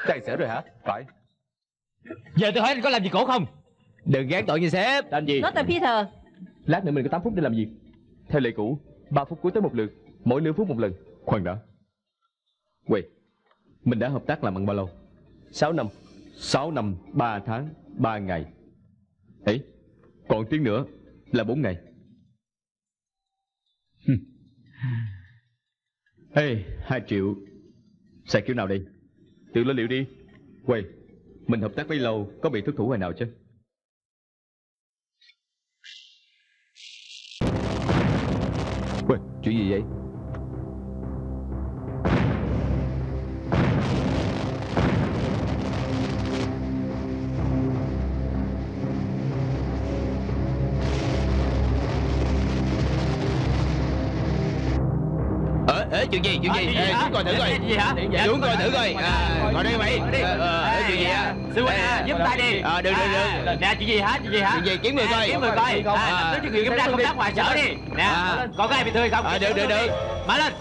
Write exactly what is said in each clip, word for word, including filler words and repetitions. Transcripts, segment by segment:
Tan sở rồi hả? Phải. Giờ tôi hỏi anh có làm gì cổ không? Đừng gán tội như sếp. Làm gì? Nó tên Peter. Lát nữa mình có tám phút để làm việc. Theo lệ cũ, ba phút cuối tới một lượt, mỗi nửa phút một lần. Khoan đã. Quay, mình đã hợp tác làm ăn bao lâu? Sáu năm. Sáu năm, ba tháng, ba ngày. Ấy, còn tiếng nữa là bốn ngày. Ê, hai triệu. Xài kiểu nào đây? Tự lo liệu đi. Quay, mình hợp tác bấy lâu, có bị thất thủ hồi nào chứ? Quay, chuyện gì vậy? Ê, chuyện gì, chuyện gì? Ê, xuống coi thử coi. Chuyện gì hả? Xuống coi thử coi. Ngồi đây mày. Ờ, chuyện gì hả? Sư huynh giúp tay đi. Ờ, được, được, được. Nè, chuyện gì hả? Chuyện gì hả? Chuyện gì? Kiếm người coi. Kiếm người coi. Nói chuyện kiểm tra công tác ngoài sở đi. Nè, còn có ai bị thương không? Ờ, được, được, được. Mở lên.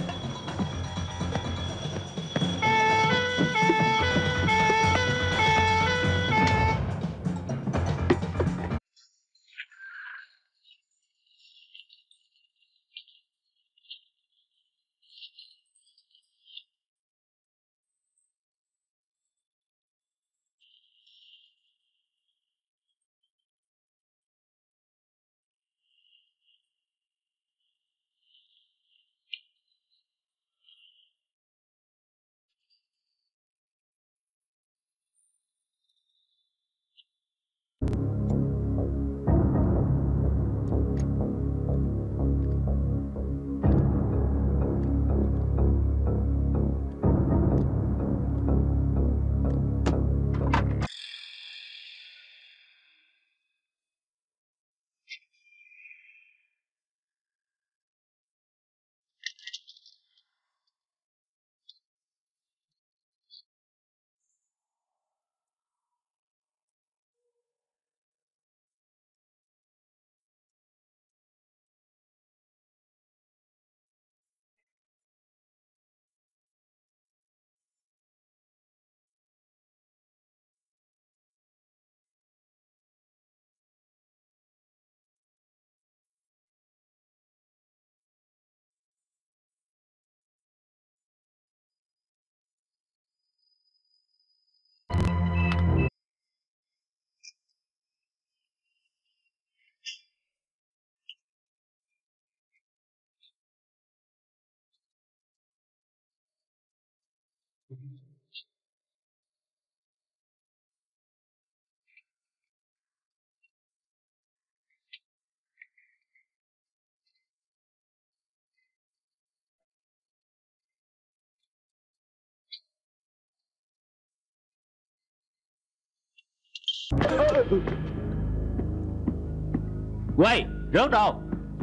Quay, rớt đồ.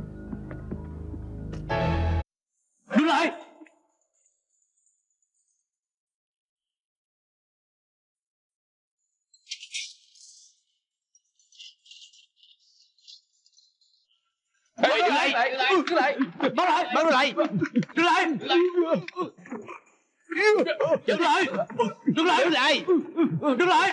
Đứng lại. Ê, đứng lại, đứng lại, đứng lại. Bắt lại, bắt lại. Đứng lại. Đứng lại. Đứng lại. Đứng lại. Đứng lại.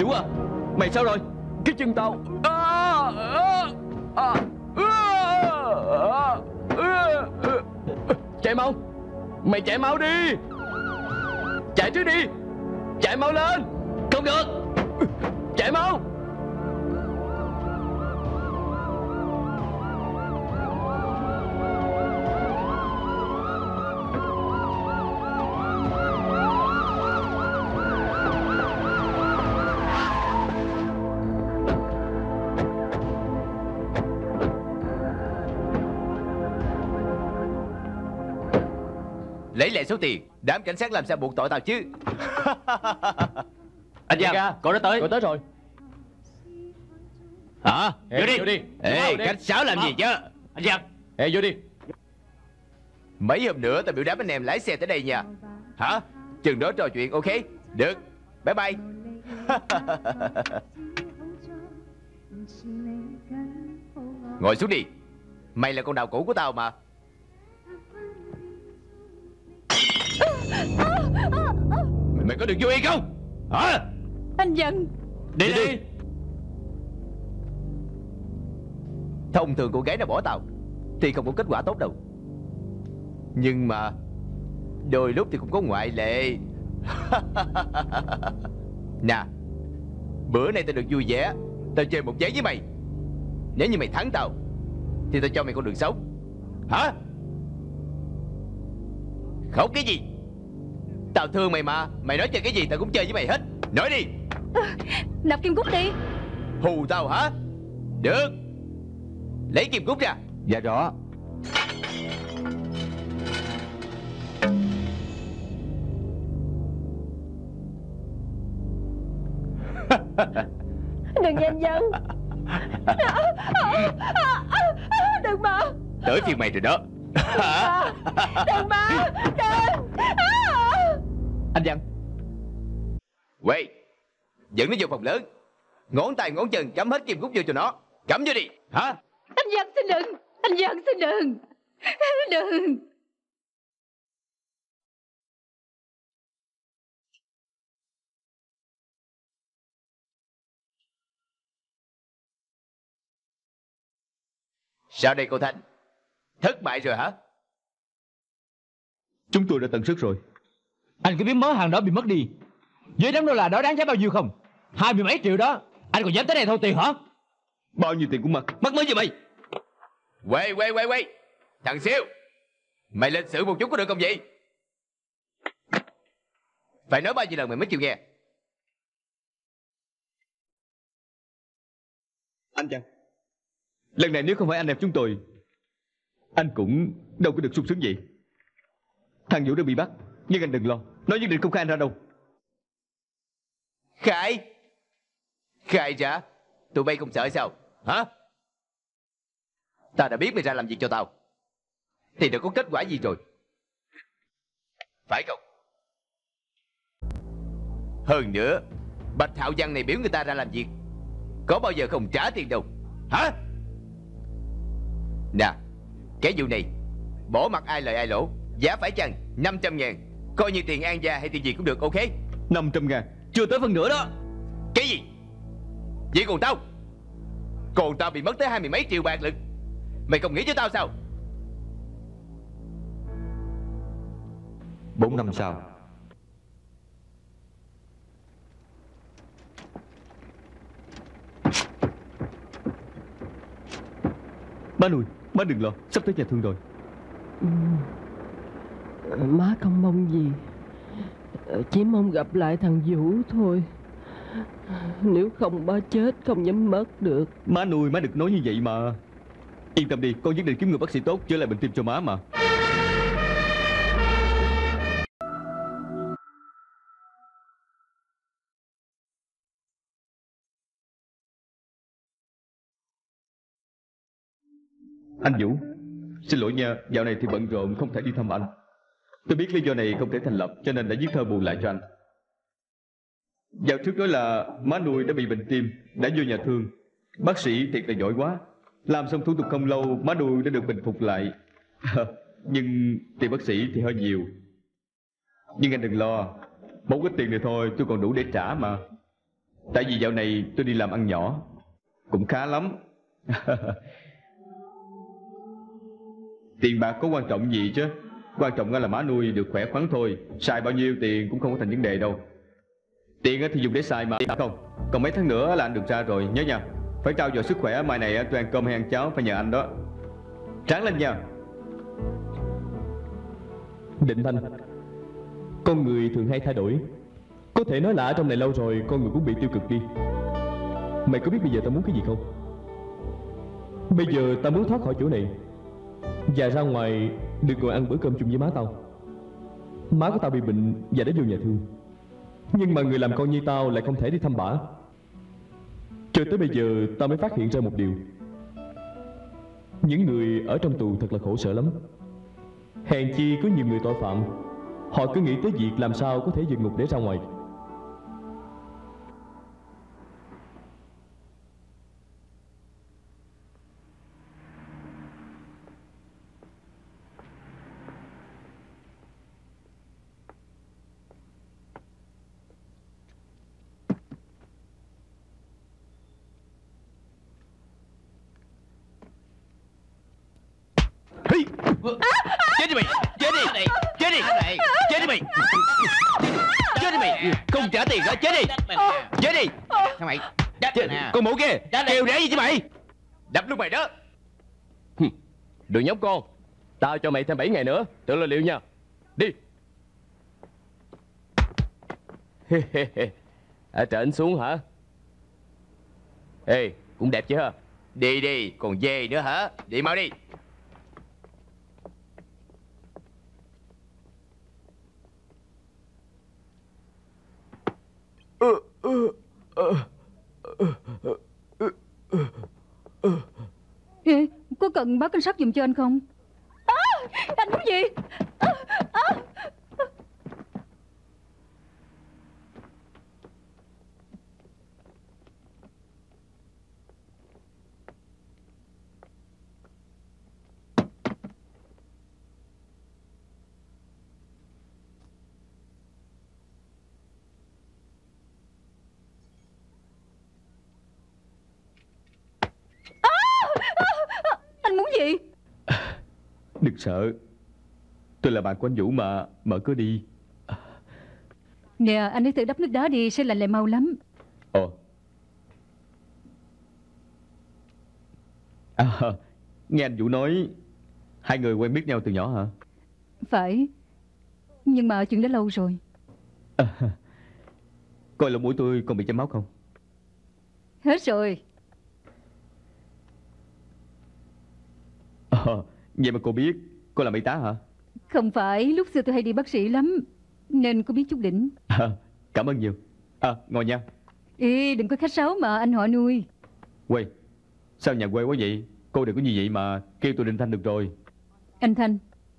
Vũ à, mày sao rồi? Cái chân tao à, à, à, à, à, à. Chạy mau, mày chạy mau đi. Chạy trước đi. Chạy mau lên. Không được. Chạy mau. Lấy lại số tiền. Đám cảnh sát làm sao buộc tội tao chứ? Anh Giang, cậu đã tới. Cậu tới rồi. Hả? Ê, vô đi. Vô đi. Ê, cảnh sát làm gì chứ? Anh Giang. Ê, vô đi. Mấy hôm nữa tao biểu đám anh em lái xe tới đây nha. Hả? Chừng đó trò chuyện, ok? Được. Bye bye. Ngồi xuống đi. Mày là con đào cũ của tao mà. Mày có được vui không? Hả? Anh Dân. Đi đi, đi. Thông thường cô gái nào bỏ tao thì không có kết quả tốt đâu. Nhưng mà đôi lúc thì cũng có ngoại lệ. Nè, bữa nay tao được vui vẻ. Tao chơi một giấy với mày. Nếu như mày thắng tao thì tao cho mày con đường sống. Hả? Khóc cái gì? Tao thương mày mà. Mày nói chơi cái gì tao cũng chơi với mày hết. Nói đi. À, nạp kim cúc đi. Hù tao hả? Được. Lấy kim cúc ra. Dạ rõ. Đừng nha anh Dân. Đừng mà. Tới phiên mày rồi đó. Đừng mà. Đừng. Anh Văn. Quay. Dẫn nó vô phòng lớn. Ngón tay ngón chân cắm hết kim cúc vô cho nó. Cắm vô đi. Hả? Anh Văn xin đừng. Anh Văn xin đừng. Đừng. Sao đây cô Thanh? Thất bại rồi hả? Chúng tôi đã tận sức rồi. Anh có biết mớ hàng đó bị mất đi với đám đô la đó đáng giá bao nhiêu không? Hai mươi mấy triệu đó. Anh còn dám tới đây thâu tiền hả? Bao nhiêu tiền cũng mất. Mất mới gì mày? Quay quay quay quay. Thằng Siêu, mày lên xử một chút có được không vậy? Phải nói bao nhiêu lần mày mới chịu nghe? Anh Văn, lần này nếu không phải anh em chúng tôi, anh cũng đâu có được sung sướng vậy. Thằng Vũ đã bị bắt, nhưng anh đừng lo, nó nhất định không khai anh ra đâu. Khai? Khai ra? Tụi bay không sợ sao? Hả? Tao đã biết mày ra làm việc cho tao thì đã có kết quả gì rồi, phải không? Hơn nữa, Bạch Hạo Văn này biểu người ta ra làm việc, có bao giờ không trả tiền đâu. Hả? Nè, cái vụ này bỏ mặt ai lời ai lỗ. Giá phải chăng năm trăm ngàn, coi như tiền an gia hay tiền gì cũng được, ok? Năm trăm ngàn, chưa tới phần nữa đó. Cái gì? Vậy còn tao? Còn tao bị mất tới hai mươi mấy triệu bạc lận. Mày không nghĩ cho tao sao? Bốn năm sau. Má nuôi, má đừng lo, sắp tới nhà thương rồi. Ừ. Má không mong gì, chỉ mong gặp lại thằng Vũ thôi. Nếu không ba chết không dám mất được. Má nuôi, má đừng nói như vậy mà. Yên tâm đi, con nhất định kiếm người bác sĩ tốt chữa lại bệnh tim cho má mà. Anh Vũ, xin lỗi nha, dạo này thì bận rộn không thể đi thăm anh. Tôi biết lý do này không thể thành lập cho nên đã viết thơ bù lại cho anh. Dạo trước nói là má nuôi đã bị bệnh tim, đã vô nhà thương. Bác sĩ thiệt là giỏi quá. Làm xong thủ tục không lâu, má nuôi đã được bình phục lại. Nhưng tiền bác sĩ thì hơi nhiều. Nhưng anh đừng lo, một ít tiền này thôi tôi còn đủ để trả mà. Tại vì dạo này tôi đi làm ăn nhỏ cũng khá lắm. Tiền bạc có quan trọng gì chứ. Quan trọng là má nuôi được khỏe khoắn thôi. Xài bao nhiêu tiền cũng không có thành vấn đề đâu. Tiền thì dùng để xài mà không. Còn mấy tháng nữa là anh được ra rồi, nhớ nha. Phải trao dồi sức khỏe, mai này tôi ăn cơm hay ăn cháo phải nhờ anh đó. Ráng lên nha. Định Thanh, con người thường hay thay đổi. Có thể nói là ở trong này lâu rồi con người cũng bị tiêu cực đi. Mày có biết bây giờ tao muốn cái gì không? Bây giờ tao muốn thoát khỏi chỗ này và ra ngoài được ngồi ăn bữa cơm chung với má tao. Má của tao bị bệnh và đã vô nhà thương, nhưng mà người làm con như tao lại không thể đi thăm bả. Cho tới bây giờ tao mới phát hiện ra một điều. Những người ở trong tù thật là khổ sở lắm. Hèn chi có nhiều người tội phạm, họ cứ nghĩ tới việc làm sao có thể vượt ngục để ra ngoài. Chết đi mày, chết đi, chết đi, chết đi mày, chết đi mày, không trả tiền hả? Chết đi, chết đi, thằng mày, con mụ kia, kêu rẽ gì chứ mày, đập luôn mày đó. Đừng nhóc con, tao cho mày thêm bảy ngày nữa, tự lo liệu nha. Đi. Ở trển xuống hả? Ê, cũng đẹp chứ hả? Đi đi, còn về nữa hả? Đi mau đi. Ê, có cần báo cảnh sát giùm cho anh không? À, anh muốn gì? À, à. Anh muốn gì? Đừng sợ, tôi là bạn của anh Vũ mà, mở cửa đi. Nè, anh hãy thử đắp nước đá đi, sẽ lạnh lại mau lắm. Ồ. À, nghe anh Vũ nói hai người quen biết nhau từ nhỏ hả? Phải, nhưng mà chuyện đã lâu rồi. À, coi lỗ mũi tôi còn bị chảy máu không? Hết rồi. À, vậy mà cô biết cô làm y tá hả? Không phải, lúc xưa tôi hay đi bác sĩ lắm nên cô biết chút đỉnh. À, cảm ơn nhiều. À, ngồi nha. Ê, đừng có khách sáo mà, anh họ nuôi. Quê, sao nhà quê quá vậy? Cô đừng có như vậy mà, kêu tôi Định Thanh được rồi. Anh Thanh.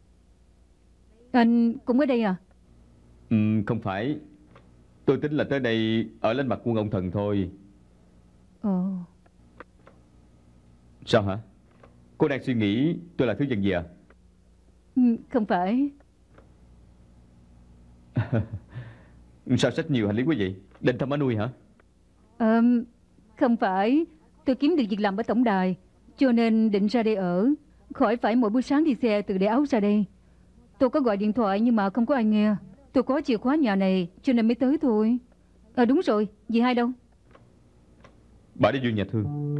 Anh cũng ở đây à? Ừ, không phải. Tôi tính là tới đây ở lên mặt quân ông thần thôi. Ồ. Sao hả? Cô đang suy nghĩ tôi là thứ dân gì à? Ừ, không phải. Sao sách nhiều hành lý quá vậy? Định thăm má nuôi hả? À, không phải. Tôi kiếm được việc làm ở tổng đài, cho nên định ra đây ở, khỏi phải mỗi buổi sáng đi xe từ Đại Áo ra đây. Tôi có gọi điện thoại nhưng mà không có ai nghe. Tôi có chìa khóa nhà này cho nên mới tới thôi. À đúng rồi, dì Hai đâu? Bà đi vô nhà thương.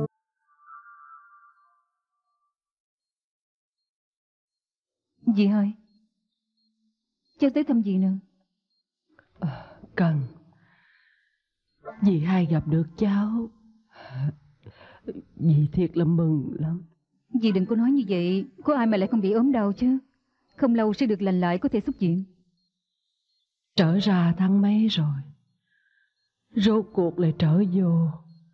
Dì Hai, cháu tới thăm dì nè. À, Cần, dì Hai gặp được cháu, dì thiệt là mừng lắm. Dì đừng có nói như vậy, có ai mà lại không bị ốm đau chứ. Không lâu sẽ được lành lại, có thể xuất viện. Trở ra tháng mấy rồi, rốt cuộc lại trở vô.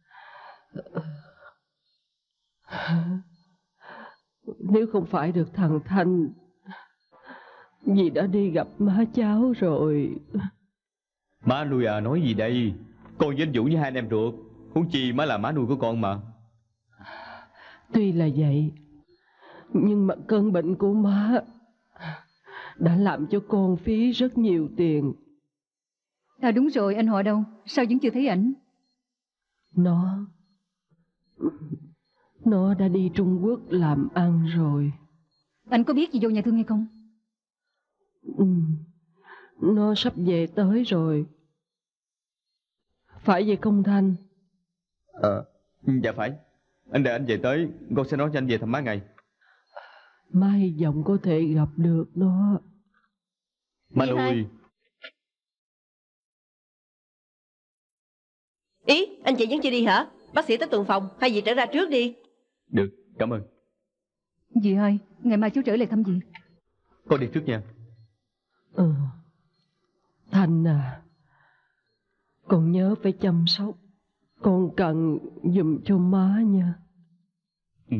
Nếu không phải được thằng Thanh, dì đã đi gặp má cháu rồi. Má nuôi à, nói gì đây? Con với anh Vũ như hai anh em ruột, huống chi má là má nuôi của con mà. Tuy là vậy, nhưng mà cơn bệnh của má đã làm cho con phí rất nhiều tiền. À đúng rồi, anh họ đâu? Sao vẫn chưa thấy ảnh? Nó Nó đã đi Trung Quốc làm ăn rồi. Anh có biết gì vô nhà thương hay không? Ừ. Nó sắp về tới rồi. Phải vậy không Thanh? Ờ, dạ phải. Anh đợi anh về tới, con sẽ nói cho anh về thăm má ngay. Má hy vọng có thể gặp được nó. Má nuôi. Ý, anh chị vẫn chưa đi hả? Bác sĩ tới tuần phòng, hai vị trở ra trước đi. Được, cảm ơn. Dì ơi, ngày mai chú trở lại thăm dì. Con đi trước nha. Ừ. Thanh à, con nhớ phải chăm sóc. Con cần giùm cho má nha. Ừ.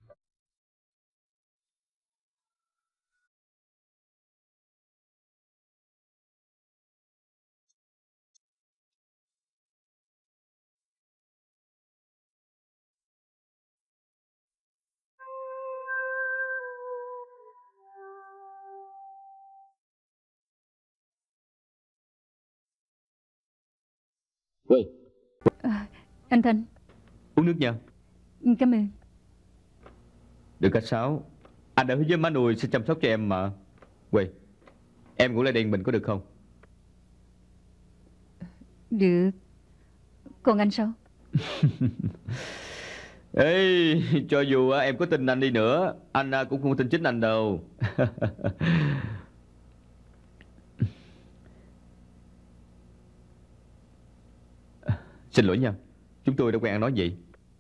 Ui. À, anh Thanh. Uống nước nha. Cảm ơn. Được cả Sáu. Anh đã hứa với má nuôi sẽ chăm sóc cho em mà. Quỳ, em ngủ lại đèn mình có được không? Được. Còn anh sao? Ê, cho dù em có tin anh đi nữa, anh cũng không tin chính anh đâu. Xin lỗi nha, chúng tôi đã quen ăn nói vậy.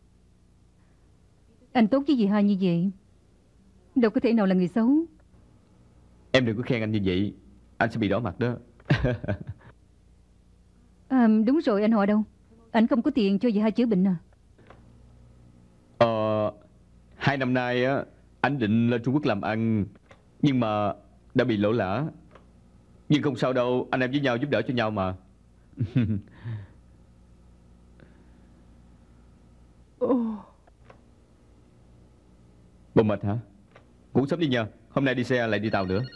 Anh tốt với dì hai như vậy, đâu có thể nào là người xấu. Em đừng có khen anh như vậy, anh sẽ bị đỏ mặt đó. À, đúng rồi, anh họ đâu? Anh không có tiền cho dì hai chữa bệnh à? Ờ, hai năm nay á, anh định lên Trung Quốc làm ăn, nhưng mà đã bị lỗ lã. Nhưng không sao đâu, anh em với nhau giúp đỡ cho nhau mà. Bộ mệt hả? Ngủ sớm đi nha, hôm nay đi xe lại đi tàu nữa.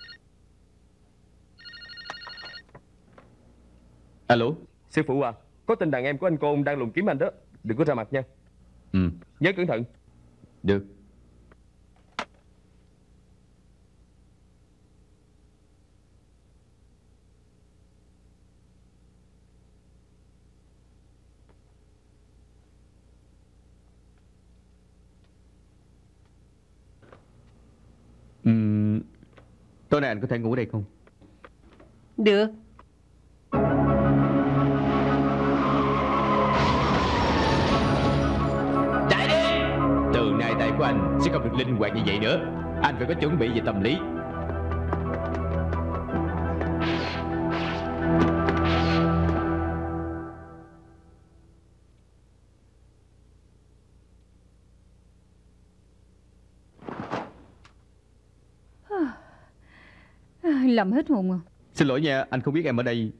Alo. Sư phụ à, có tin đàn em của anh Côn đang lùng kiếm anh đó. Đừng có ra mặt nha. Ừ. Nhớ cẩn thận. Được. Uhm, tối nay anh có thể ngủ đây không? Được. Chạy đi! Từ nay tay của anh sẽ không được linh hoạt như vậy nữa. Anh phải có chuẩn bị về tâm lý. Làm hết hồn à. Xin lỗi nha, anh không biết em ở đây.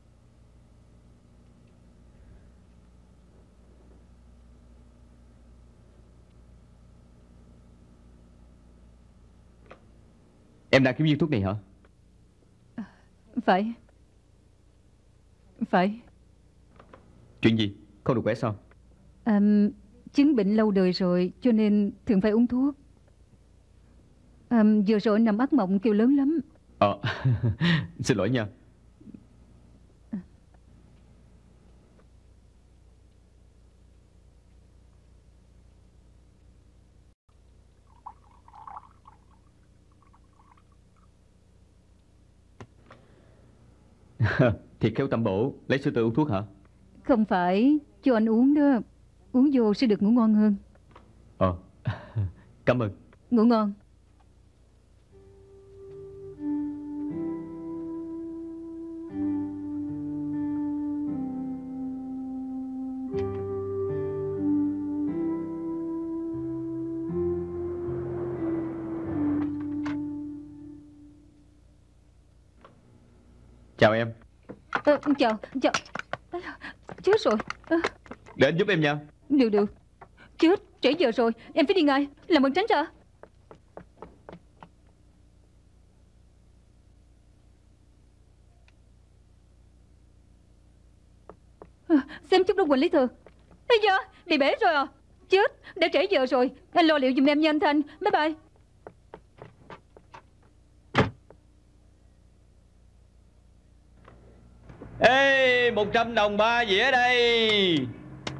Em đang kiếm viên thuốc này hả? Phải. Phải. Chuyện gì? Không được khỏe sao? À, chứng bệnh lâu đời rồi cho nên thường phải uống thuốc. À, vừa rồi nằm ác mộng kêu lớn lắm. Ờ, xin lỗi nha. Thiệt khéo tầm bổ, lấy sữa tươi uống thuốc hả? Không phải, cho anh uống đó. Uống vô sẽ được ngủ ngon hơn. Ờ, cảm ơn. Ngủ ngon. Chào em. À, chào, chào. Chết rồi. À, Để anh giúp em nha. được được. Chết, trễ giờ rồi, em phải đi ngay. Làm ơn tránh ra. À, xem chút đó Quỳnh lấy thừa. Ây da, bị bể rồi à. Chết, đã trễ giờ rồi. Anh lo liệu giùm em nha anh Thanh. Bye bye. Ê, một trăm đồng ba dĩa đây.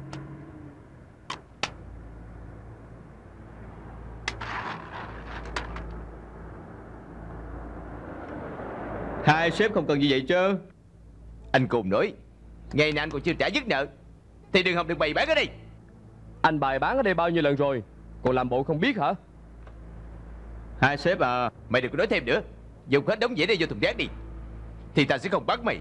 Hai sếp không cần gì vậy chứ. Anh cùng nói, ngày nào anh còn chưa trả dứt nợ thì đừng hòng được bày bán ở đây. Anh bày bán ở đây bao nhiêu lần rồi, còn làm bộ không biết hả? Hai sếp à. Mày đừng có nói thêm nữa. Dùng hết đống dĩa đây vô thùng rác đi, thì ta sẽ không bắt mày.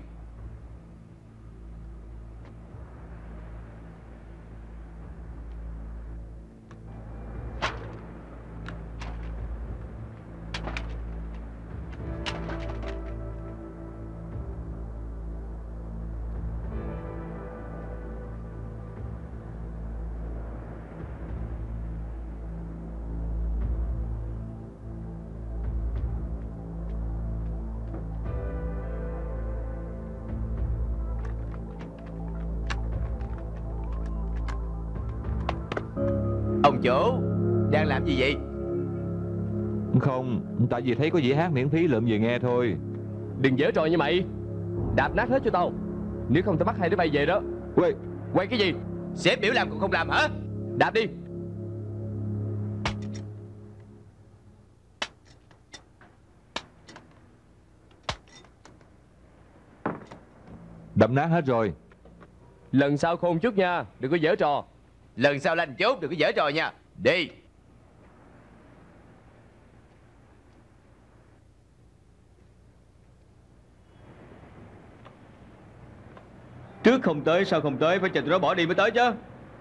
Ông chủ đang làm gì vậy? Không, tại vì thấy có dĩa hát miễn phí lượm về nghe thôi. Đừng dở trò như mày. Đạp nát hết cho tao, nếu không tao bắt hai đứa bay về đó. Quay Quay cái gì? Sếp biểu làm còn không làm hả? Đạp đi. Đập nát hết rồi. Lần sau khôn chút nha, đừng có dở trò. Lần sau lanh chốt, đừng có dở trò nha. Đi. Trước không tới, sau không tới, phải chờ tụi nó bỏ đi mới tới chứ.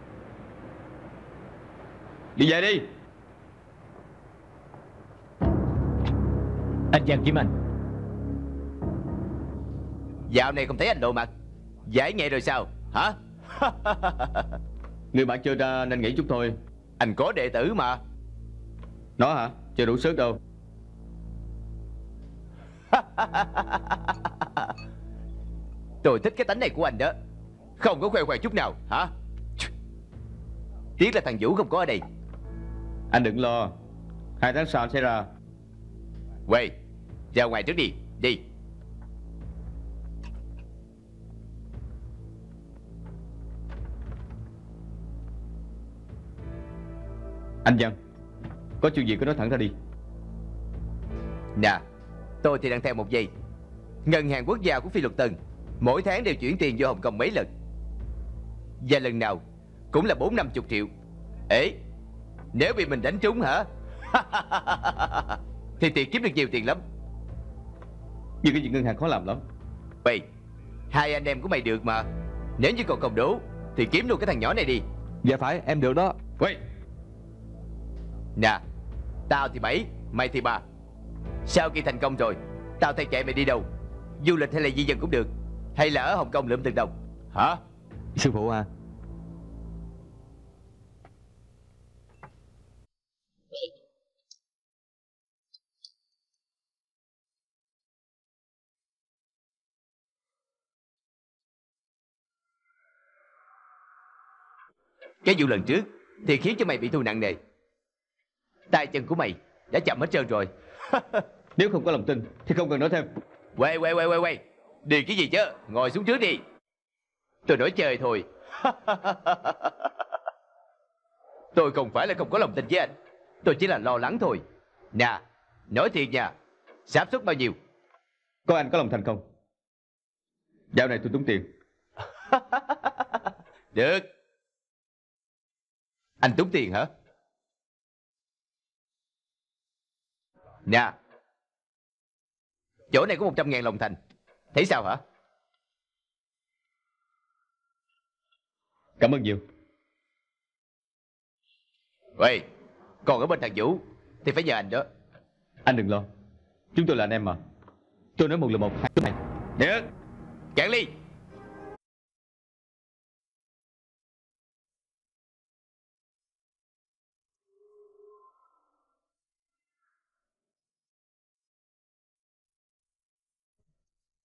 Đi về đi. Anh Giang kiếm anh. Dạo này không thấy anh lộ mặt, giải nghệ rồi sao hả? Người bạn chưa ra nên nghỉ chút thôi. Anh có đệ tử mà. Nó hả? Chưa đủ sức đâu. Tôi thích cái tánh này của anh đó, không có khoe khoang chút nào hả? Tiếc là thằng Vũ không có ở đây. Anh đừng lo, hai tháng sau sẽ ra. Quay, ra ngoài trước đi. Đi. Anh Văn, có chuyện gì cứ nói thẳng ra đi. Nè, tôi thì đang theo một giây. Ngân hàng quốc gia của Phi Luật Tân mỗi tháng đều chuyển tiền vô Hồng Kông mấy lần, và lần nào cũng là bốn năm chục triệu. Ê, nếu bị mình đánh trúng hả? Thì tiền kiếm được nhiều tiền lắm. Nhưng cái việc ngân hàng khó làm lắm. Vậy, hai anh em của mày được mà. Nếu như còn công đố thì kiếm luôn cái thằng nhỏ này đi. Dạ phải, em được đó. Quay. Nè, tao thì bảy, mày thì ba. Sau khi thành công rồi, tao thay chạy mày đi đâu? Du lịch hay là di dân cũng được, hay là ở Hồng Kông lượm từng đồng hả? Sư phụ à, Cái vụ lần trước thì khiến cho mày bị thương nặng nề. Tay chân của mày đã chậm hết trơn rồi. Nếu không có lòng tin thì không cần nói thêm. Quay quay quay quay quay đi cái gì chứ, ngồi xuống trước đi. Tôi nói chơi thôi. Tôi không phải là không có lòng tin với anh, tôi chỉ là lo lắng thôi. Nè, nói thiệt nha, xác suất bao nhiêu? Có anh có lòng thành không? Dạo này tôi tốn tiền. Được. Anh tốn tiền hả? Nè, chỗ này có một trăm ngàn lòng thành, thấy sao hả? Cảm ơn nhiều. Vậy, còn ở bên thằng Vũ thì phải nhờ anh đó. Anh đừng lo, chúng tôi là anh em mà. Tôi nói một là một, hai là hai. Được, cạn ly.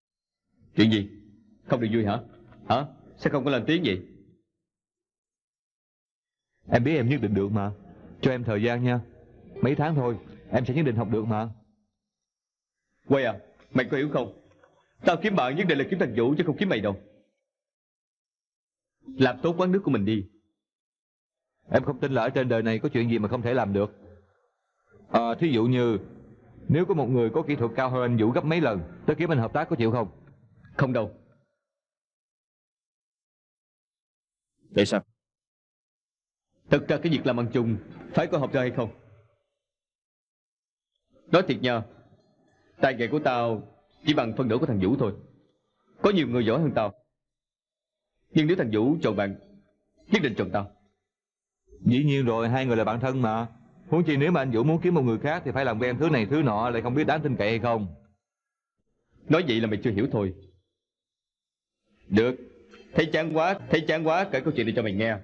Chuyện gì? Không được vui hả? Hả? Sao không có lên tiếng gì? Em biết em nhất định được mà. Cho em thời gian nha. Mấy tháng thôi, em sẽ nhất định học được mà. Quay à, mày có hiểu không? Tao kiếm bạn nhất định là kiếm thằng Vũ chứ không kiếm mày đâu. Làm tốt quán nước của mình đi. Em không tin là ở trên đời này có chuyện gì mà không thể làm được. À, thí dụ như nếu có một người có kỹ thuật cao hơn anh Vũ gấp mấy lần tới kiếm anh hợp tác, có chịu không? Không đâu. Tại sao? Thật ra cái việc làm ăn chung phải có hợp ra hay không? Nói thiệt nha, tài nghệ của tao chỉ bằng phân nửa của thằng Vũ thôi. Có nhiều người giỏi hơn tao, nhưng nếu thằng Vũ chọn bạn, nhất định chọn tao. Dĩ nhiên rồi, hai người là bạn thân mà. Huống chi nếu mà anh Vũ muốn kiếm một người khác thì phải làm quen thứ này thứ nọ, lại không biết đáng tin cậy hay không. Nói vậy là mày chưa hiểu thôi. Được, thấy chán quá, thấy chán quá kể câu chuyện này cho mày nghe.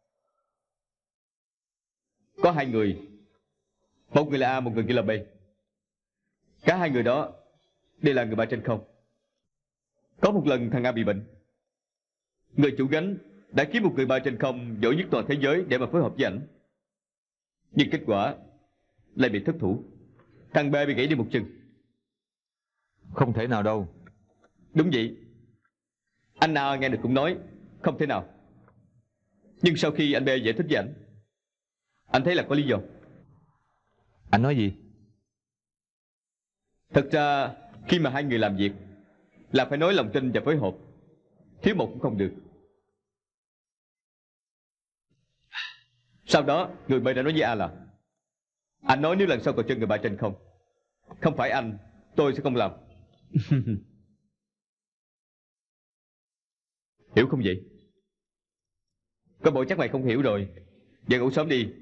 Có hai người, một người là A, một người kia là B. Cả hai người đó đều là người ba trên không. Có một lần thằng A bị bệnh, người chủ gánh đã kiếm một người ba trên không giỏi nhất toàn thế giới để mà phối hợp với ảnh. Nhưng kết quả lại bị thất thủ. Thằng B bị gãy đi một chân. Không thể nào đâu. Đúng vậy. Anh A nghe được cũng nói không thể nào. Nhưng sau khi anh B giải thích với ảnh, anh thấy là có lý do. Anh nói gì? Thật ra khi mà hai người làm việc là phải nói lòng tin và phối hợp, thiếu một cũng không được. Sau đó người B đã nói với A là anh nói nếu lần sau còn chân người ba trên không, không phải anh, tôi sẽ không làm. Hiểu không vậy? Có bộ chắc mày không hiểu rồi. Giờ ngủ sớm đi.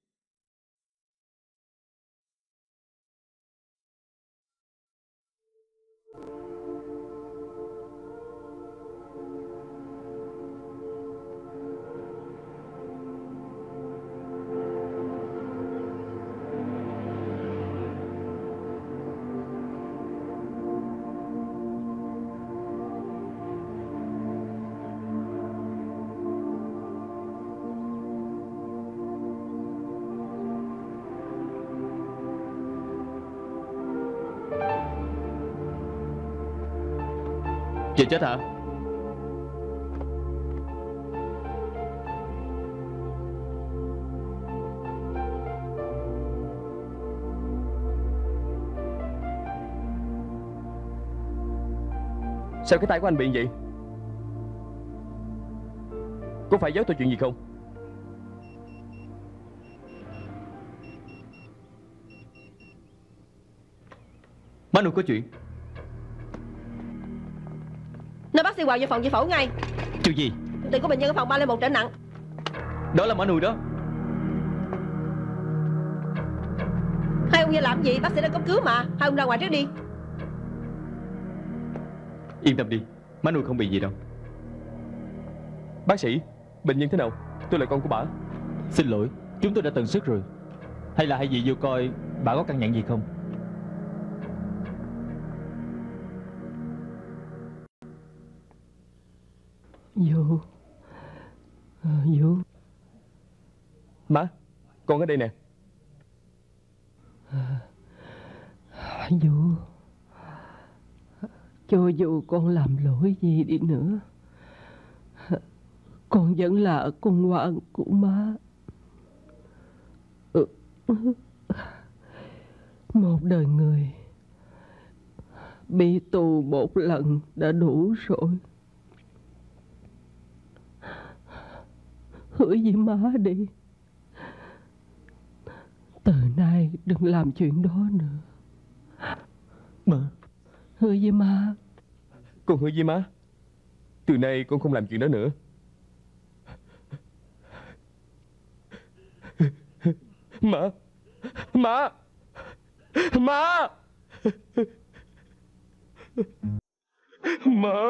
Chị chết hả? Sao cái tay của anh bị vậy? Có phải giấu tôi chuyện gì không? Manu có chuyện. Nói bác sĩ Hoàng vào phòng giải phẫu ngay. Chuyện gì? Tiền của bệnh nhân ở phòng ba lên một trở nặng. Đó là Manu đó. Hai ông kia làm gì? Bác sĩ đang cấp cứu mà. Hai ông ra ngoài trước đi. Yên tâm đi, Manu không bị gì đâu. Bác sĩ, bệnh nhân thế nào? Tôi là con của bà. Xin lỗi, chúng tôi đã tận sức rồi. Hay là hai vị vô coi bà có căn nhận gì không? Vũ. À, Vũ. Má, con ở đây nè. À, Vũ. Cho dù con làm lỗi gì đi nữa, con vẫn là con ngoan của má. Ừ. Một đời người bị tù một lần đã đủ rồi. Hứa với má đi, từ nay đừng làm chuyện đó nữa. Má. Hứa với má. Con hứa với má, từ nay con không làm chuyện đó nữa. Má. Má. Má. Má.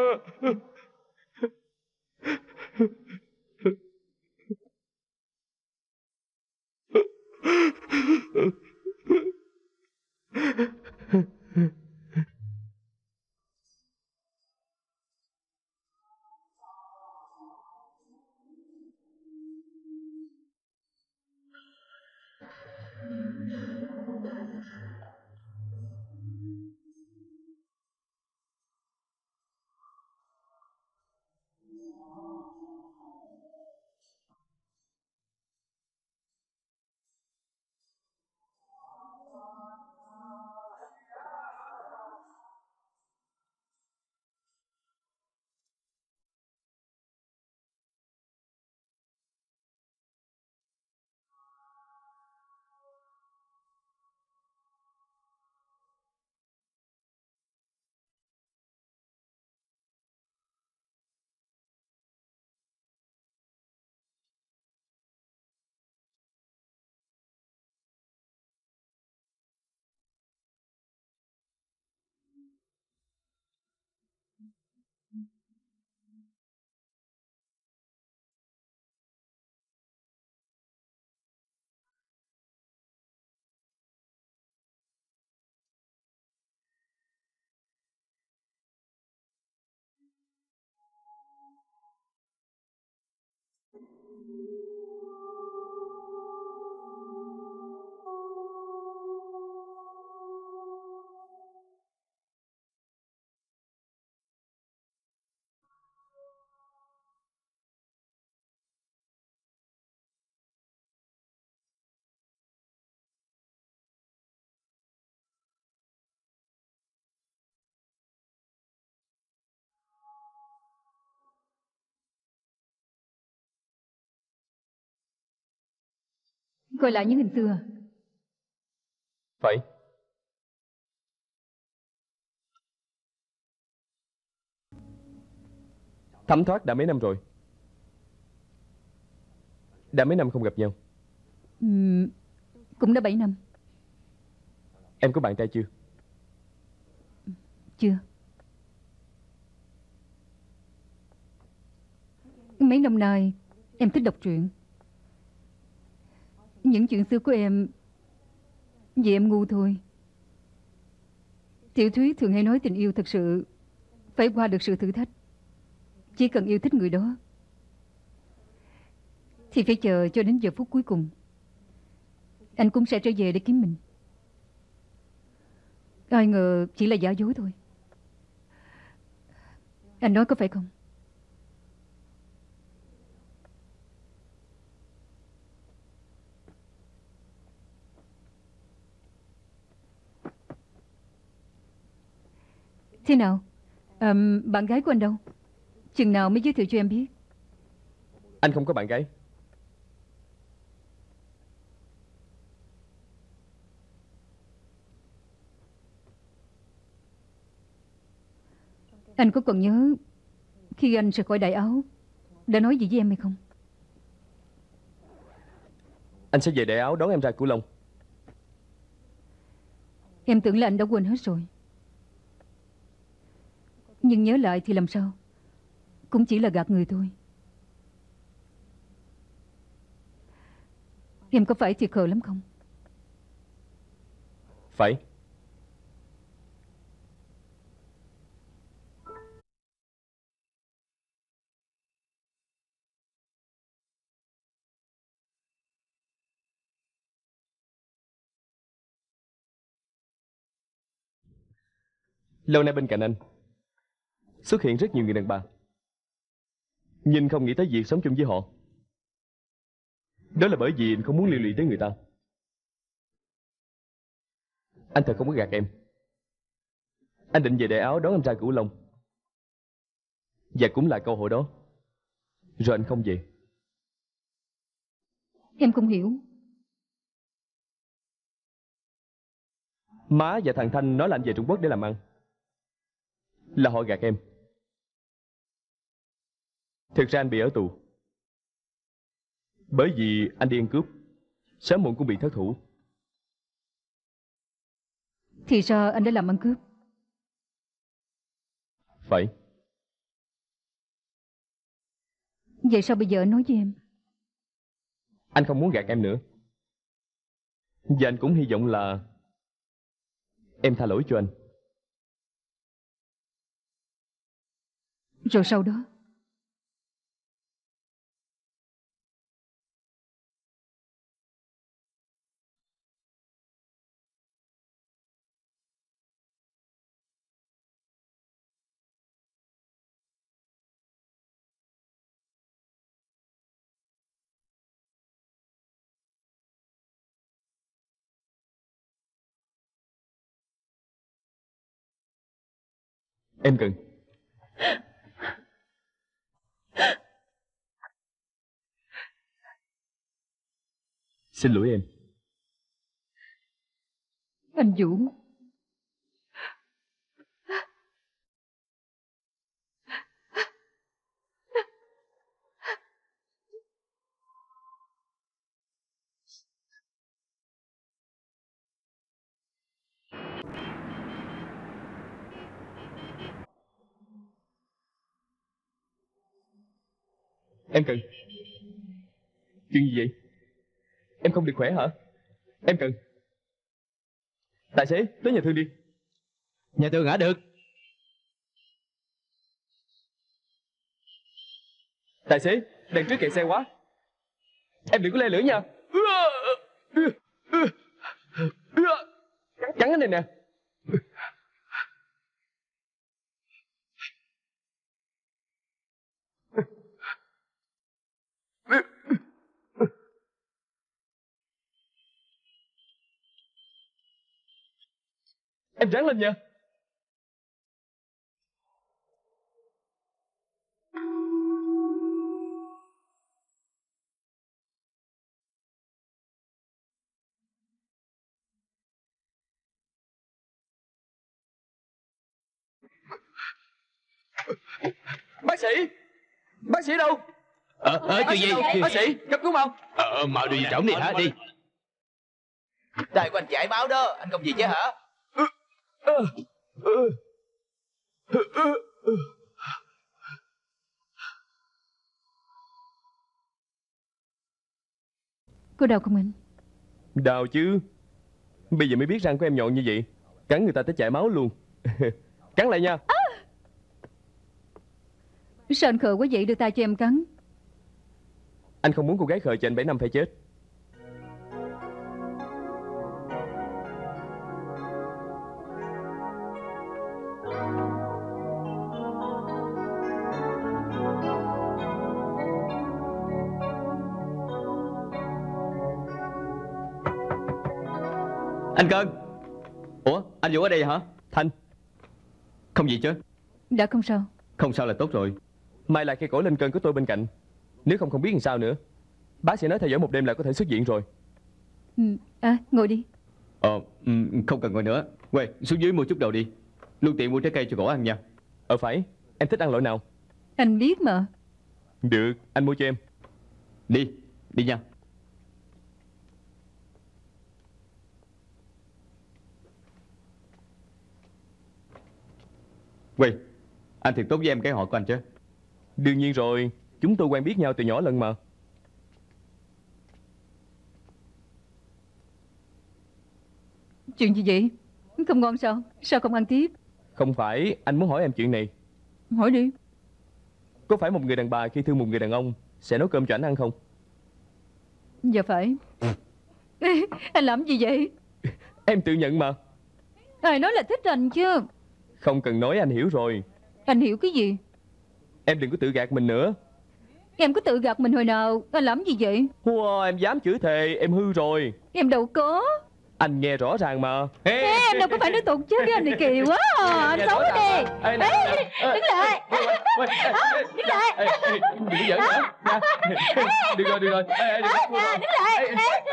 Coi lại những hình xưa. Phải. Thấm thoát đã mấy năm rồi. Đã mấy năm không gặp nhau. Ừm, cũng đã bảy năm. Em có bạn trai chưa? Chưa. Mấy năm nay em thích đọc truyện. Những chuyện xưa của em vì em ngu thôi. Tiểu thuyết thường hay nói tình yêu thật sự phải qua được sự thử thách. Chỉ cần yêu thích người đó thì phải chờ cho đến giờ phút cuối cùng anh cũng sẽ trở về để kiếm mình. Ai ngờ chỉ là giả dối thôi. Anh nói có phải không? Thế nào? À, bạn gái của anh đâu? Chừng nào mới giới thiệu cho em biết? Anh không có bạn gái. Anh có còn nhớ khi anh rời khỏi Đại Áo đã nói gì với em hay không? Anh sẽ về Đại Áo đón em ra Cửu Long. Em tưởng là anh đã quên hết rồi. Nhưng nhớ lại thì làm sao? Cũng chỉ là gạt người thôi. Em có phải thiệt khờ lắm không? Phải. Lâu nay bên cạnh anh xuất hiện rất nhiều người đàn bà, nhưng không nghĩ tới việc sống chung với họ. Đó là bởi vì anh không muốn liên lụy tới người ta. Anh thật không có gạt em. Anh định về Đại Áo đón em ra Cửu Long, và cũng là câu hỏi đó rồi anh không về. Em không hiểu. Má và thằng Thanh nói là anh về Trung Quốc để làm ăn, là họ gạt em. Thực ra anh bị ở tù bởi vì anh đi ăn cướp, sớm muộn cũng bị thất thủ. Thì sao anh đã làm ăn cướp? Phải. Vậy sao bây giờ anh nói với em? Anh không muốn gạt em nữa, và anh cũng hy vọng là em tha lỗi cho anh. Rồi sau đó? Em cần. Xin lỗi em. Anh Vũ. Em cần. Chuyện gì vậy? Em không được khỏe hả? Em cần. Tài xế, tới nhà thương đi. Nhà thương hả? Được. Tài xế, đằng trước kẹt xe quá. Em đừng có le lưỡi nha. Cắn cái này nè. Em ráng lên nha. sĩ, bác sĩ đâu? Ờ, ờ, chuyện gì? Bác sĩ, cấp cứu mau. Ờ, mau đi trỏng đi hả, đi. Đây của anh chảy máu đó, anh không gì chứ hả? Có đau không anh? Đau chứ. Bây giờ mới biết răng của em nhọn như vậy. Cắn người ta tới chảy máu luôn. Cắn lại nha. À! Sao anh khờ quá vậy, đưa tay cho em cắn. Anh không muốn cô gái khờ cho anh bảy năm phải chết. Anh Cơn. Ủa, anh Vũ ở đây hả? Thanh. Không gì chứ? Đã không sao. Không sao là tốt rồi. May là cây cổ lên cơn của tôi bên cạnh. Nếu không không biết làm sao nữa. Bác sĩ nói theo dõi một đêm là có thể xuất viện rồi. Ừ. À, ngồi đi. Ờ, không cần ngồi nữa. Quay, xuống dưới mua chút đồ đi. Luôn tiện mua trái cây cho cổ ăn nha. Ờ phải, em thích ăn loại nào? Anh biết mà. Được, anh mua cho em. Đi, đi nha. Quay, anh thiệt tốt với em cái họ của anh chứ? Đương nhiên rồi, chúng tôi quen biết nhau từ nhỏ lần mà. Chuyện gì vậy? Không ngon sao? Sao không ăn tiếp? Không phải, anh muốn hỏi em chuyện này. Hỏi đi. Có phải một người đàn bà khi thương một người đàn ông sẽ nấu cơm cho anh ăn không? Dạ phải. Anh làm gì vậy? Em tự nhận mà. Ai nói là thích anh chứ? Không cần nói, anh hiểu rồi. Anh hiểu cái gì? Em đừng có tự gạt mình nữa. Em có tự gạt mình hồi nào? Anh làm gì vậy? Wow, em dám chửi thề, em hư rồi. Em đâu có. Anh nghe rõ ràng mà. Ê, em đâu có phải nói tục chứ, cái anh này kỳ quá à. Anh xấu quá đi. Ê, đứng lại. Đứng lại. Đừng có giỡn nữa. Được rồi, được rồi. Đứng lại.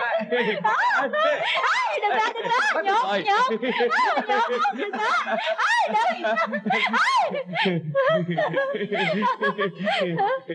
Đừng ra, đừng ra. Nhốt, nhốt. Nhốt, đừng ra. Đừng.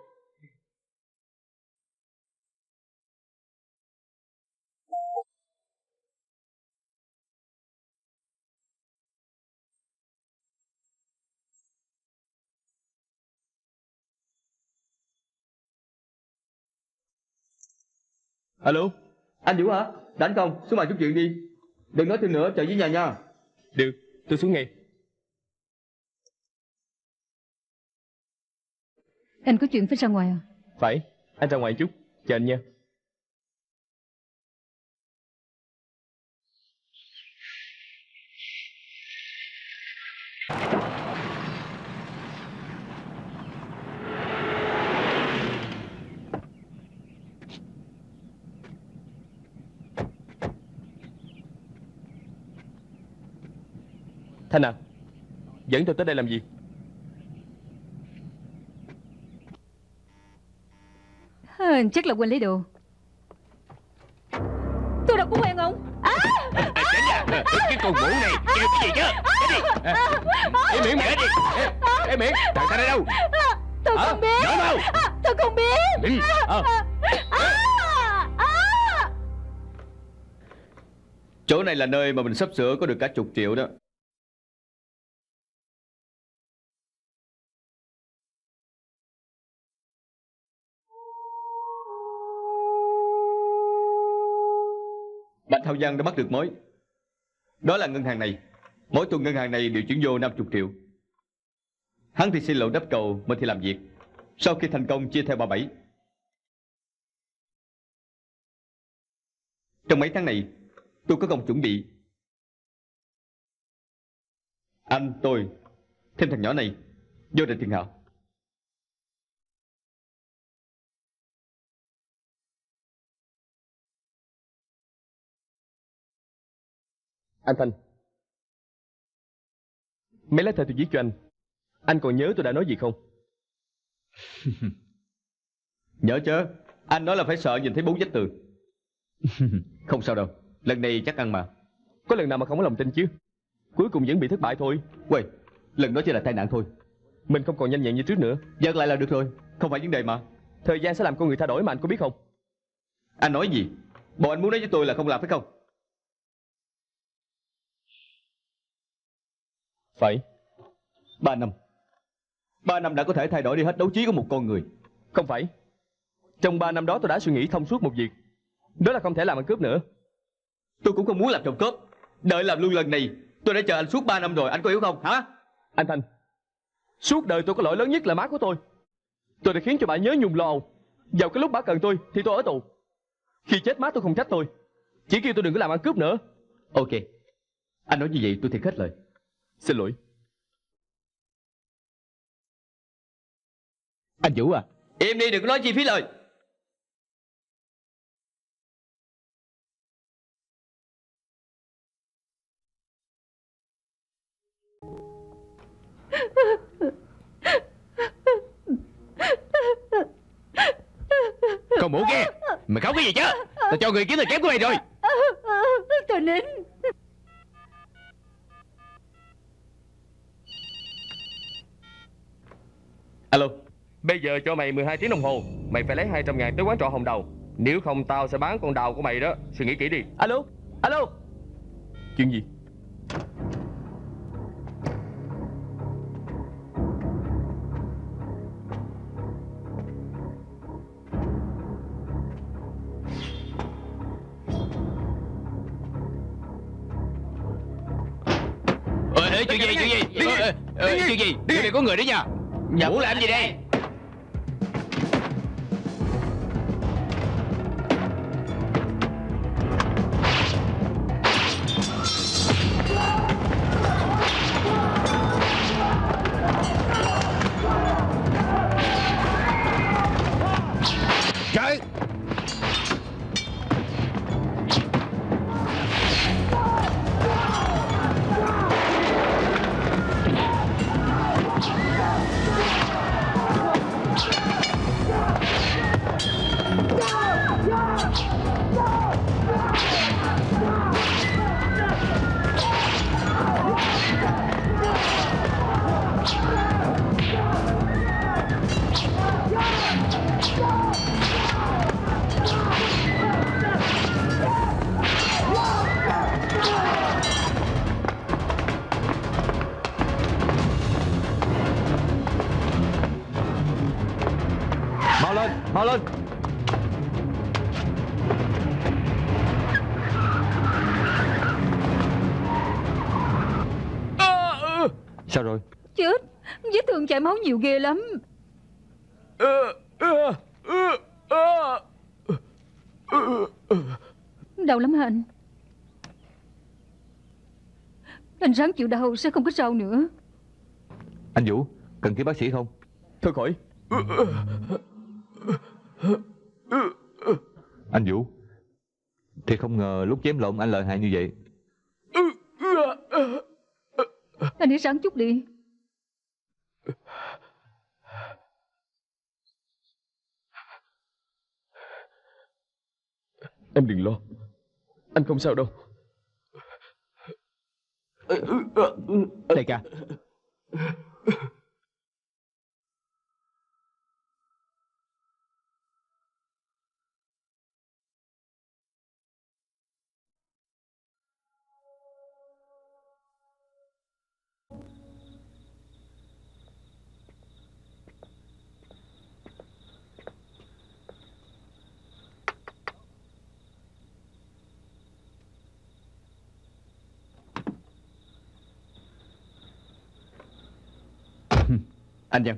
Alo, anh Vũ hả? Đánh không? Xuống bàn chút chuyện đi. Đừng nói thêm nữa, chờ dưới nhà nha. Được, tôi xuống ngay. Anh có chuyện phải ra ngoài à? Phải, anh ra ngoài chút, chờ anh nha. Thanh à, dẫn tôi tới đây làm gì? À, chắc là quên lấy đồ. Tôi đâu có quen ông. À, à, à, à, cái con mũ này kêu cái gì chứ? Cái gì? Im miệng mẹ đi. Im miệng. Thằng ta đây đâu? Tôi không biết. Nói đâu? Tôi không biết. Chỗ này là nơi mà mình sắp sửa có được cả chục triệu đó. Bạch Hào Giang đã bắt được mối. Đó là ngân hàng này. Mỗi tuần ngân hàng này đều chuyển vô năm mươi triệu. Hắn thì xin lỗi đắp cầu, mình thì làm việc. Sau khi thành công chia theo ba bảy. Trong mấy tháng này tôi có công chuẩn bị. Anh, tôi, thêm thằng nhỏ này vô định tiền hào. Anh Thanh, mấy lá thư tôi viết cho anh, anh còn nhớ tôi đã nói gì không? Nhớ chứ. Anh nói là phải sợ nhìn thấy bốn vách tường. Không sao đâu, lần này chắc ăn mà. Có lần nào mà không có lòng tin chứ. Cuối cùng vẫn bị thất bại thôi. Quay, lần đó chỉ là tai nạn thôi. Mình không còn nhanh nhẹn như trước nữa. Giật lại là được rồi, không phải vấn đề mà. Thời gian sẽ làm con người thay đổi mà, anh có biết không? Anh nói gì? Bộ anh muốn nói với tôi là không làm phải không? Phải. Ba năm. Ba năm đã có thể thay đổi đi hết đấu trí của một con người. Không phải. Trong ba năm đó tôi đã suy nghĩ thông suốt một việc. Đó là không thể làm ăn cướp nữa. Tôi cũng không muốn làm trộm cướp. Đợi làm luôn lần này. Tôi đã chờ anh suốt ba năm rồi, anh có hiểu không hả? Anh Thanh, suốt đời tôi có lỗi lớn nhất là má của tôi. Tôi đã khiến cho bà nhớ nhung lo âu. Vào cái lúc bà cần tôi thì tôi ở tù. Khi chết má tôi không trách tôi, chỉ kêu tôi đừng có làm ăn cướp nữa. Ok, anh nói như vậy tôi thiệt hết lời. Xin lỗi. Anh Vũ à, im đi, đừng có nói chi phí lời. Con mụ kia, mày khóc cái gì chứ? Tao cho người kiếm thời kém của mày rồi. Tôi nín. Alo, bây giờ cho mày mười hai tiếng đồng hồ. Mày phải lấy hai trăm ngàn tới quán trọ Hồng Đầu. Nếu không tao sẽ bán con đào của mày đó. Suy nghĩ kỹ đi. Alo, alo. Chuyện gì? Ê, chuyện gì, chuyện gì? Ê, ê, chuyện gì? Điều này có người đấy nha. Vũ làm gì đây? Trời! Mau lên, mau lên. Sao rồi? Chết, vết thương chảy máu nhiều ghê lắm. Đau lắm hả anh? Anh ráng chịu đau sẽ không có sao nữa. Anh Vũ, cần kiếm bác sĩ không? Thôi khỏi. Anh Vũ, thì không ngờ lúc chém lộn anh lợi hại như vậy. Anh hãy ráng chút đi. Em đừng lo, anh không sao đâu. Đại ca, Anh Văn.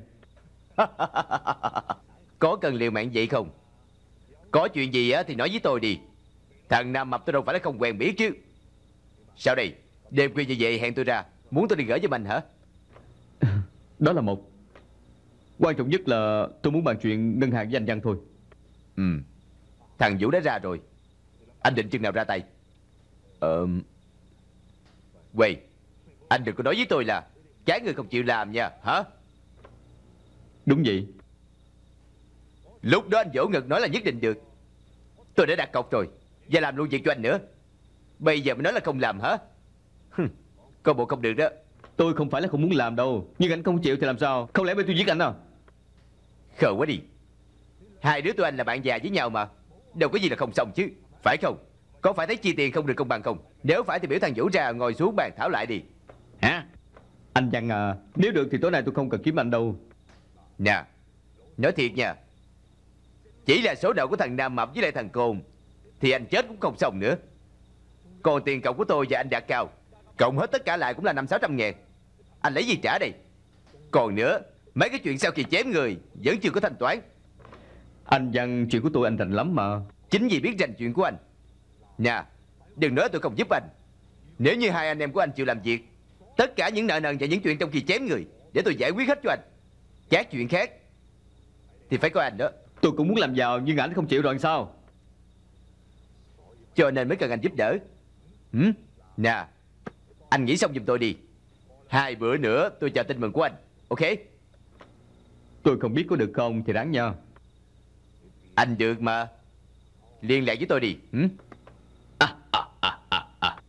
Có cần liều mạng vậy không? Có chuyện gì á thì nói với tôi đi. Thằng Nam Mập tôi đâu phải là không quen biết chứ. Sao đây? Đêm khuya như vậy hẹn tôi ra, muốn tôi đi gửi giùm anh hả? Đó là một. Quan trọng nhất là tôi muốn bàn chuyện ngân hàng với anh Văn thôi. Ừ. Thằng Vũ đã ra rồi. Anh định chừng nào ra tay? Ờ... Quầy, anh đừng có nói với tôi là trái người không chịu làm nha, hả? Đúng vậy. Lúc đó anh vỗ ngực nói là nhất định được. Tôi đã đặt cọc rồi và làm luôn việc cho anh nữa. Bây giờ mới nói là không làm hả? Coi bộ không được đó. Tôi không phải là không muốn làm đâu, nhưng anh không chịu thì làm sao? Không lẽ bên tôi giết anh à? Khờ quá đi. Hai đứa tụi anh là bạn già với nhau mà, đâu có gì là không xong chứ, phải không? Có phải thấy chi tiền không được công bằng không? Nếu phải thì biểu thằng Vũ ra ngồi xuống bàn thảo lại đi. Hả? Anh Văn à, nếu được thì tối nay tôi không cần kiếm anh đâu. Nè, nói thiệt nha, chỉ là số nợ của thằng Nam Mập với lại thằng Côn thì anh chết cũng không xong nữa. Còn tiền cộng của tôi và anh Đạt Cao, cộng hết tất cả lại cũng là năm sáu trăm ngàn. Anh lấy gì trả đây? Còn nữa, mấy cái chuyện sau khi chém người vẫn chưa có thanh toán. Anh Văn, chuyện của tôi anh rành lắm mà. Chính vì biết rành chuyện của anh. Nè, đừng nói tôi không giúp anh. Nếu như hai anh em của anh chịu làm việc, tất cả những nợ nần và những chuyện trong khi chém người để tôi giải quyết hết cho anh. Các chuyện khác thì phải coi anh đó. Tôi cũng muốn làm giàu nhưng anh không chịu rồi sao? Cho nên mới cần anh giúp đỡ. Ừ? Nè, anh nghĩ xong giùm tôi đi. Hai bữa nữa tôi chờ tin mừng của anh. Ok? Tôi không biết có được không thì đáng nha. Anh được mà. Liên lạc với tôi đi. Ừ? À, à, à, à, à.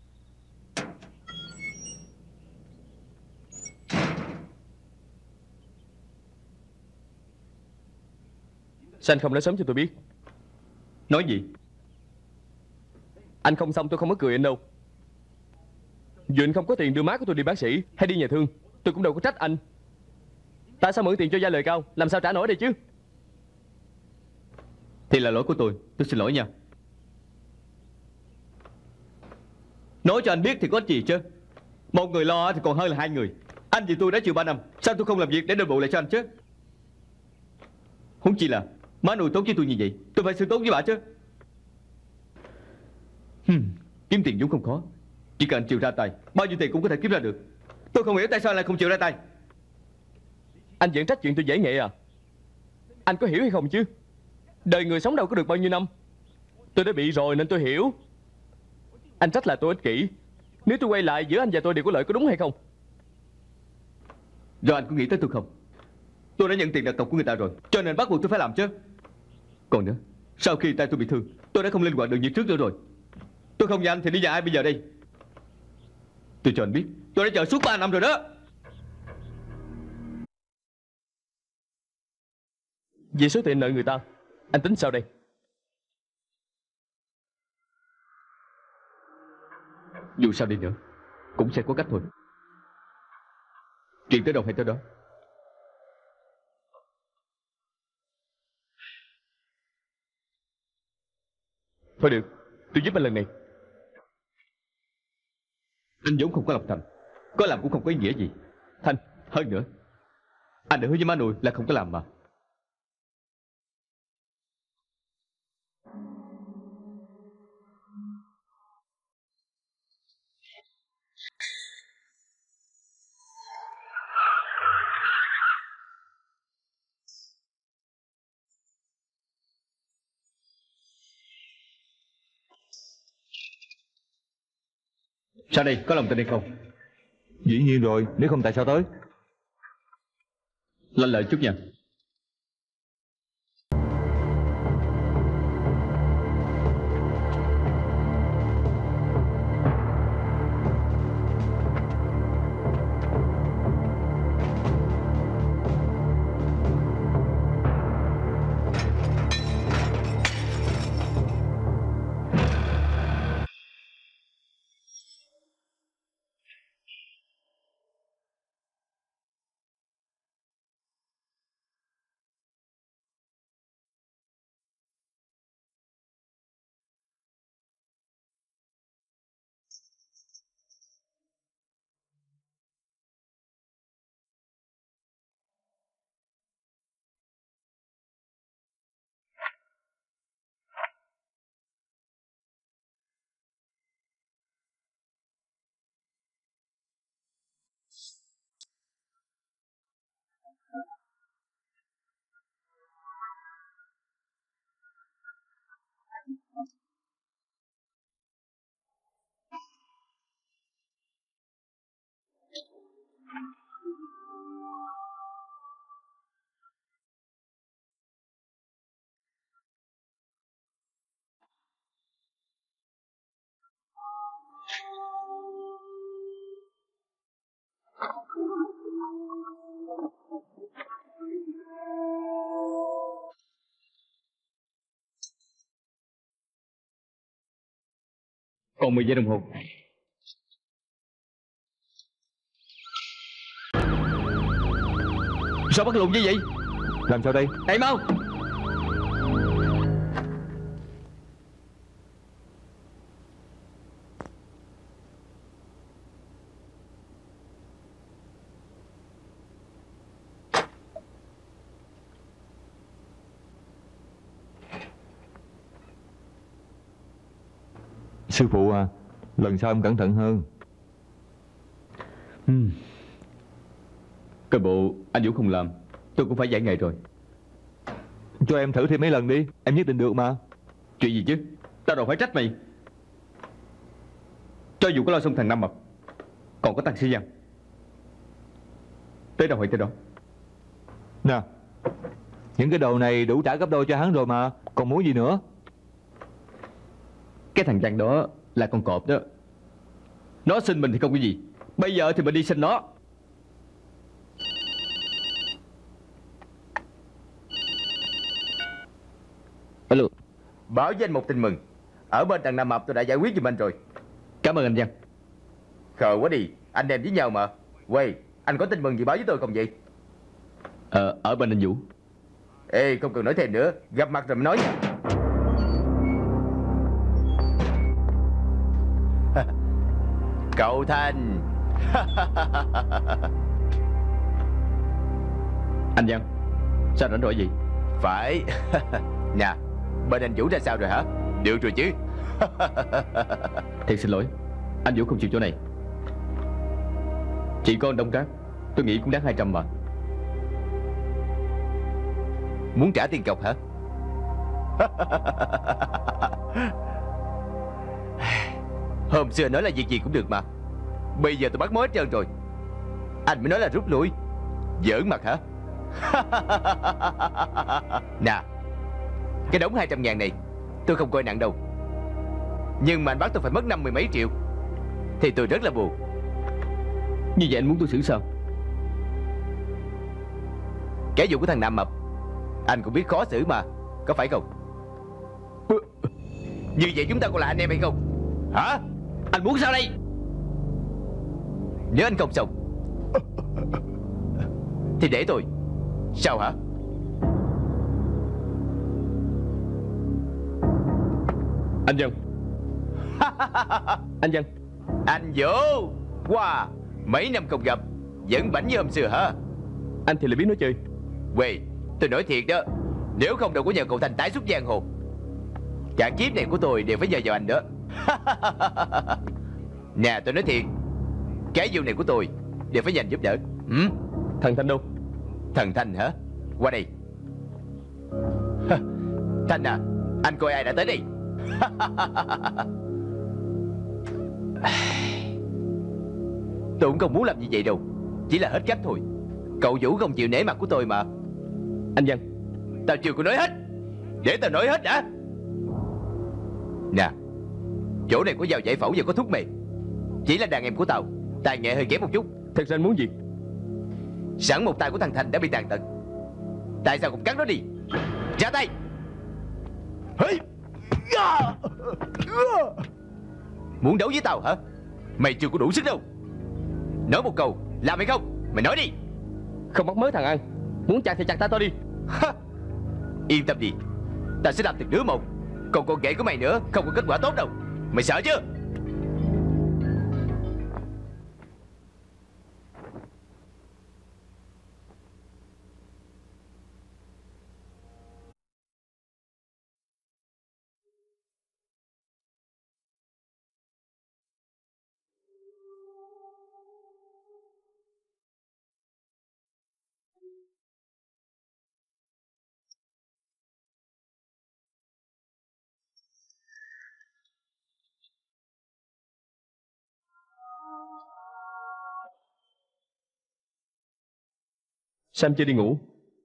Sao anh không nói sớm cho tôi biết? Nói gì? Anh không xong tôi không có cười anh đâu. Dù anh không có tiền đưa má của tôi đi bác sĩ hay đi nhà thương, tôi cũng đâu có trách anh. Tại sao mượn tiền cho Gia lời Cao, làm sao trả nổi đây chứ? Thì là lỗi của tôi, tôi xin lỗi nha. Nói cho anh biết thì có gì chứ. Một người lo thì còn hơn là hai người. Anh vì tôi đã chịu ba năm, sao tôi không làm việc để đền bù lại cho anh chứ? Huống chi là má nuôi tốt với tôi như vậy, tôi phải xử tốt với bà chứ. Hmm, kiếm tiền vốn không khó, chỉ cần anh chịu ra tay, bao nhiêu tiền cũng có thể kiếm ra được. Tôi không hiểu tại sao lại không chịu ra tay. Anh vẫn trách chuyện tôi dễ nghệ à? Anh có hiểu hay không chứ? Đời người sống đâu có được bao nhiêu năm. Tôi đã bị rồi nên tôi hiểu. Anh trách là tôi ích kỷ. Nếu tôi quay lại giữa anh và tôi đều có lợi, có đúng hay không? Rồi anh có nghĩ tới tôi không? Tôi đã nhận tiền đặt cọc của người ta rồi, cho nên bắt buộc tôi phải làm chứ. Còn nữa, sau khi tay tôi bị thương, tôi đã không linh hoạt được như trước nữa rồi. Tôi không nhà anh thì đi nhà ai bây giờ đây? Tôi cho anh biết, tôi đã chờ suốt ba năm rồi đó. Về số tiền nợ người ta, anh tính sao đây? Dù sao đi nữa, cũng sẽ có cách thôi. Chuyện tới đâu hay tới đó. Thôi được, tôi giúp anh lần này. Anh vốn không có lòng thành, có làm cũng không có ý nghĩa gì. Thành, hơn nữa, anh đã hứa với má nuôi là không có làm mà. Sao đây, có lòng tin hay không? Dĩ nhiên rồi, nếu không tại sao tới? Lanh lợi chút nha. Còn mười giây đồng hồ. Sao bắt lùn như vậy? Làm sao đây? Chạy mau. Sư phụ à, lần sau em cẩn thận hơn. Hmm. Coi bộ anh Vũ không làm, tôi cũng phải giải nghệ rồi. Cho em thử thêm mấy lần đi, em nhất định được mà. Chuyện gì chứ, tao đâu phải trách mày. Cho dù có lo xong thằng Năm Mập, còn có thằng Sĩ Văn, tới đâu hay tới đó. Nè, những cái đồ này đủ trả gấp đôi cho hắn rồi mà, còn muốn gì nữa? Cái thằng Văn đó là con cọp đó. Nó xin mình thì không có gì, bây giờ thì mình đi xin nó. Alo. Báo với anh một tin mừng. Ở bên thằng Nam Mập tôi đã giải quyết giùm anh rồi. Cảm ơn anh Văn. Khờ quá đi, anh em với nhau mà. Quay, anh có tin mừng gì báo với tôi không vậy? Ờ, ở bên anh Vũ. Ê, không cần nói thêm nữa, gặp mặt rồi mới nói nha. Cậu Thanh. Anh Văn, sao rảnh rỗi gì? Phải. Nè, bên anh Vũ ra sao rồi hả? Được rồi chứ? Thiệt xin lỗi, anh Vũ không chịu chỗ này. Chỉ có đông cát, tôi nghĩ cũng đáng hai trăm mà. Muốn trả tiền cọc hả? Hôm xưa nói là việc gì cũng được mà. Bây giờ tôi bắt mối hết trơn rồi. Anh mới nói là rút lui. Giỡn mặt hả? Nè, cái đống hai trăm ngàn này tôi không coi nặng đâu. Nhưng mà anh bắt tôi phải mất năm mươi mấy triệu thì tôi rất là buồn. Như vậy anh muốn tôi xử sao? Cái vụ của thằng Nam Mập anh cũng biết khó xử mà, có phải không? Như vậy chúng ta còn là anh em hay không? Hả? Anh muốn sao đây? Nếu anh không xong thì để tôi. Sao hả? Anh Văn. Anh Văn. Anh Vũ. Wow, mấy năm không gặp vẫn bảnh như hôm xưa hả? Anh thì lại biết nói chơi. Quê, tôi nói thiệt đó. Nếu không đâu có nhờ cậu Thành tái xuất giang hồ, cả kiếp này của tôi đều phải nhờ vào anh đó. Nè, tôi nói thiệt, cái vụ này của tôi đều phải dành giúp đỡ. Ừ? Thằng Thanh đâu? Thằng Thanh hả? Qua đây. Thanh à, anh coi ai đã tới đây. Tôi cũng không muốn làm như vậy đâu, chỉ là hết cách thôi. Cậu Vũ không chịu nể mặt của tôi mà. Anh Văn, tao chưa có nói hết. Để tao nói hết đã. Nè, chỗ này có dao giải phẫu và có thuốc mê. Chỉ là đàn em của tao tài nghệ hơi kém một chút. Thật ra anh muốn gì? Sẵn một tay của thằng Thành đã bị tàn tật, tại sao không cắt nó đi? Ra tay. Muốn đấu với tao hả? Mày chưa có đủ sức đâu. Nói một câu làm hay không? Mày nói đi. Không bắt mới thằng ăn. Muốn chặt thì chặt ta to đi. Yên tâm đi, ta sẽ làm từng đứa một. Còn con ghệ của mày nữa không có kết quả tốt đâu. Mày sợ chưa? Sao em chưa đi ngủ?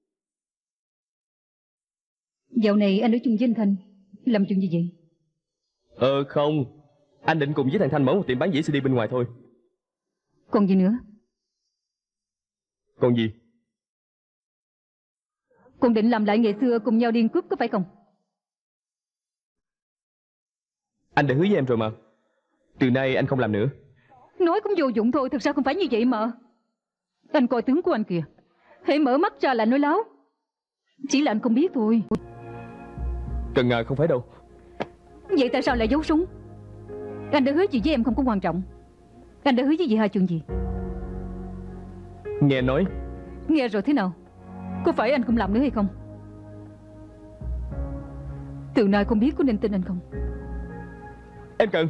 Dạo này anh ở chung với anh Thanh, làm chuyện gì vậy? Ờ không, anh định cùng với thằng Thanh mở một tiệm bán đĩa xê đê bên ngoài thôi. Còn gì nữa? Còn gì? Còn định làm lại ngày xưa cùng nhau điên cướp có phải không? Anh đã hứa với em rồi mà. Từ nay anh không làm nữa. Nói cũng vô dụng thôi, thực ra không phải như vậy mà. Anh coi tướng của anh kìa, hễ mở mắt ra là nói láo. Chỉ là anh không biết thôi. Cần ngờ không phải đâu. Vậy tại sao lại giấu súng? Anh đã hứa gì với em không có quan trọng. Anh đã hứa với chị hai chuyện gì? Nghe nói. Nghe rồi thế nào? Có phải anh không làm nữa hay không? Từ nay không biết có nên tin anh không? Em Cần.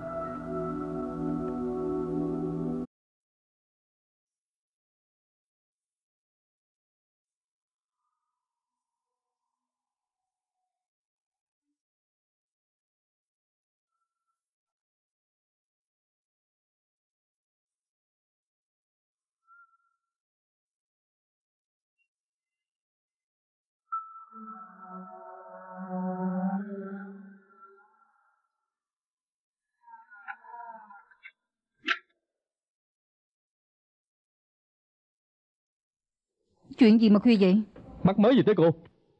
Chuyện gì mà khuya vậy? Mắc mới gì tới cô?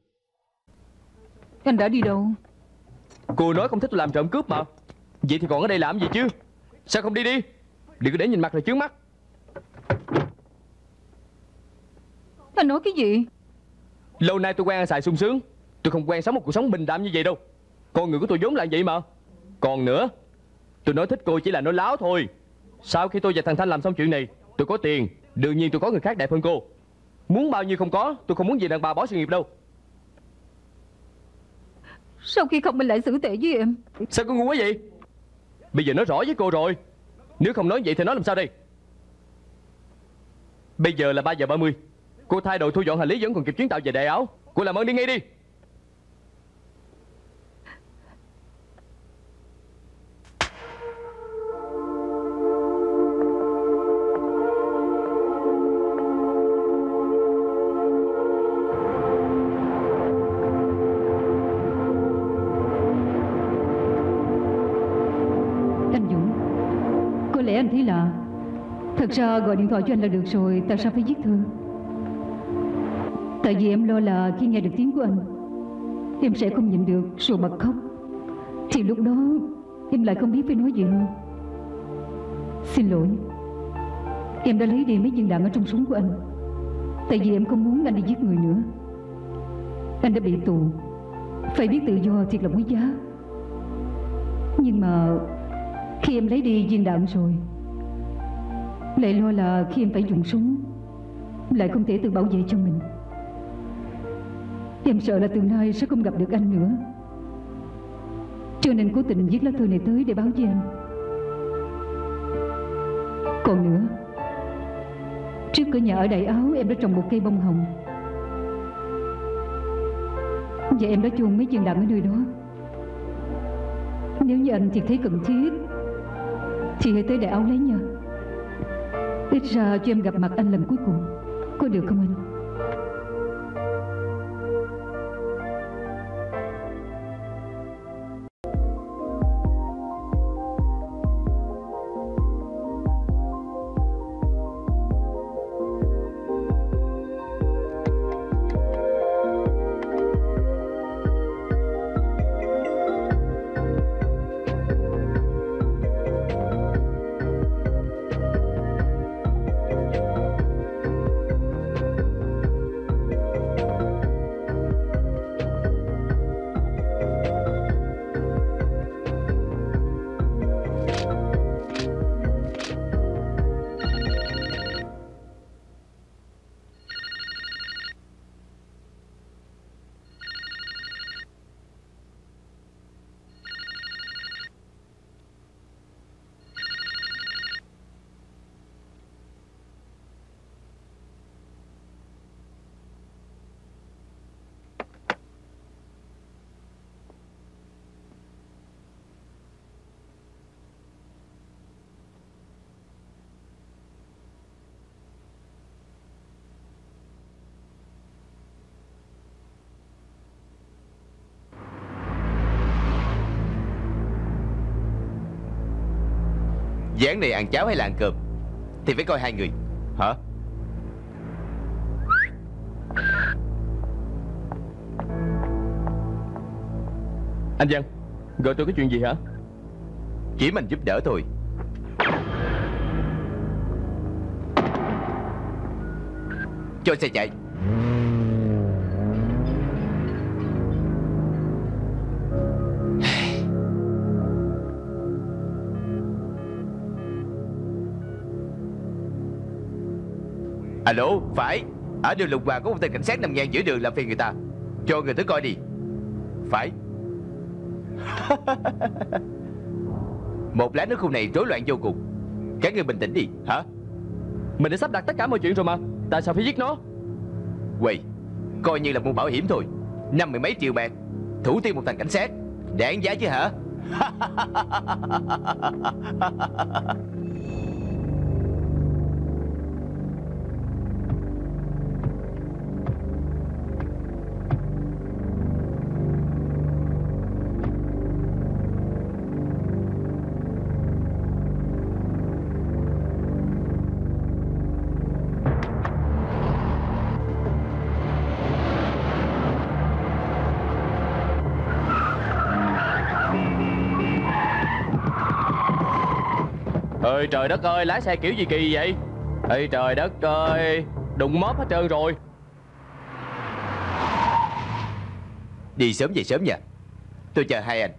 Anh đã đi đâu? Cô nói không thích tôi làm trộm cướp mà. Vậy thì còn ở đây làm gì chứ? Sao không đi đi? Đừng có để nhìn mặt là chướng mắt. Anh nói cái gì? Lâu nay tôi quen ăn xài sung sướng, tôi không quen sống một cuộc sống bình đạm như vậy đâu. Con người của tôi vốn là vậy mà. Còn nữa, tôi nói thích cô chỉ là nói láo thôi. Sau khi tôi và thằng Thanh làm xong chuyện này, tôi có tiền, đương nhiên tôi có người khác đẹp hơn cô. Muốn bao nhiêu không có, tôi không muốn gì đàn bà bỏ sự nghiệp đâu. Sau khi không mình lại xử tệ với em? Sao cô ngu quá vậy? Bây giờ nói rõ với cô rồi. Nếu không nói vậy thì nói làm sao đây? Bây giờ là ba giờ ba mươi. Cô thay đồ thu dọn hành lý vẫn còn kịp chuyến tàu về Đại Áo. Cô làm ơn đi ngay đi. Anh Dũng, có lẽ anh thấy lạ. Thật ra gọi điện thoại cho anh là được rồi, tại sao phải viết thư? Tại vì em lo là khi nghe được tiếng của anh, em sẽ không nhịn được rồi bật khóc. Thì lúc đó em lại không biết phải nói gì hơn. Xin lỗi, em đã lấy đi mấy viên đạn ở trong súng của anh. Tại vì em không muốn anh đi giết người nữa. Anh đã bị tù, phải biết tự do thiệt là quý giá. Nhưng mà khi em lấy đi viên đạn rồi, lại lo là khi em phải dùng súng, lại không thể tự bảo vệ cho mình. Em sợ là từ nay sẽ không gặp được anh nữa, cho nên cố tình viết lá thư này tới để báo với anh. Còn nữa, trước cửa nhà ở Đại Áo em đã trồng một cây bông hồng, và em đã chôn mấy viên đạn ở nơi đó. Nếu như anh thì thấy cần thiết thì hãy tới Đại Áo lấy nha. Ít ra cho em gặp mặt anh lần cuối cùng, có được không anh? Dáng này ăn cháo hay là ăn cơm thì phải coi hai người. Hả? Anh Văn, gọi tôi có chuyện gì hả? Chỉ mình giúp đỡ thôi. Cho xe chạy. Alo, phải. Ở đường Lục Hòa có một tên cảnh sát nằm ngang giữa đường làm phiền người ta. Cho người tới coi đi. Phải. Một lát nước khu này rối loạn vô cùng. Các người bình tĩnh đi. Hả? Mình đã sắp đặt tất cả mọi chuyện rồi mà. Tại sao phải giết nó? Quầy, coi như là mua bảo hiểm thôi. Năm mươi mấy triệu bạc, thủ tiêu một thằng cảnh sát, đáng giá chứ hả? Ơi trời đất ơi, lái xe kiểu gì kỳ vậy? Ê trời đất ơi, đụng móp hết trơn rồi. Đi sớm về sớm nha. Tôi chờ hai anh.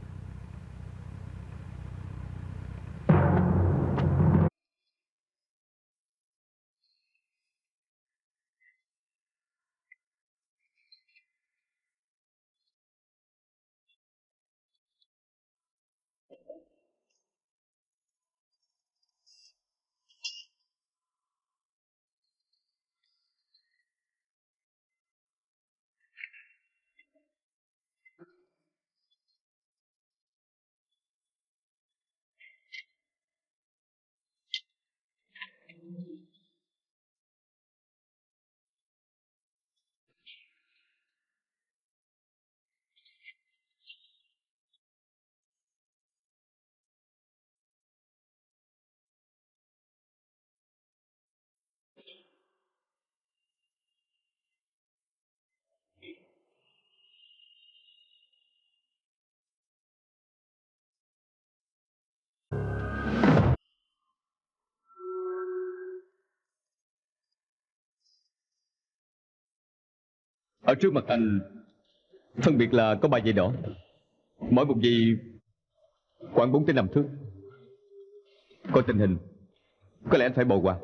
Ở trước mặt anh phân biệt là có ba dây đỏ, mỗi một dây khoảng bốn tới năm thước. Coi tình hình, có lẽ anh phải bò qua.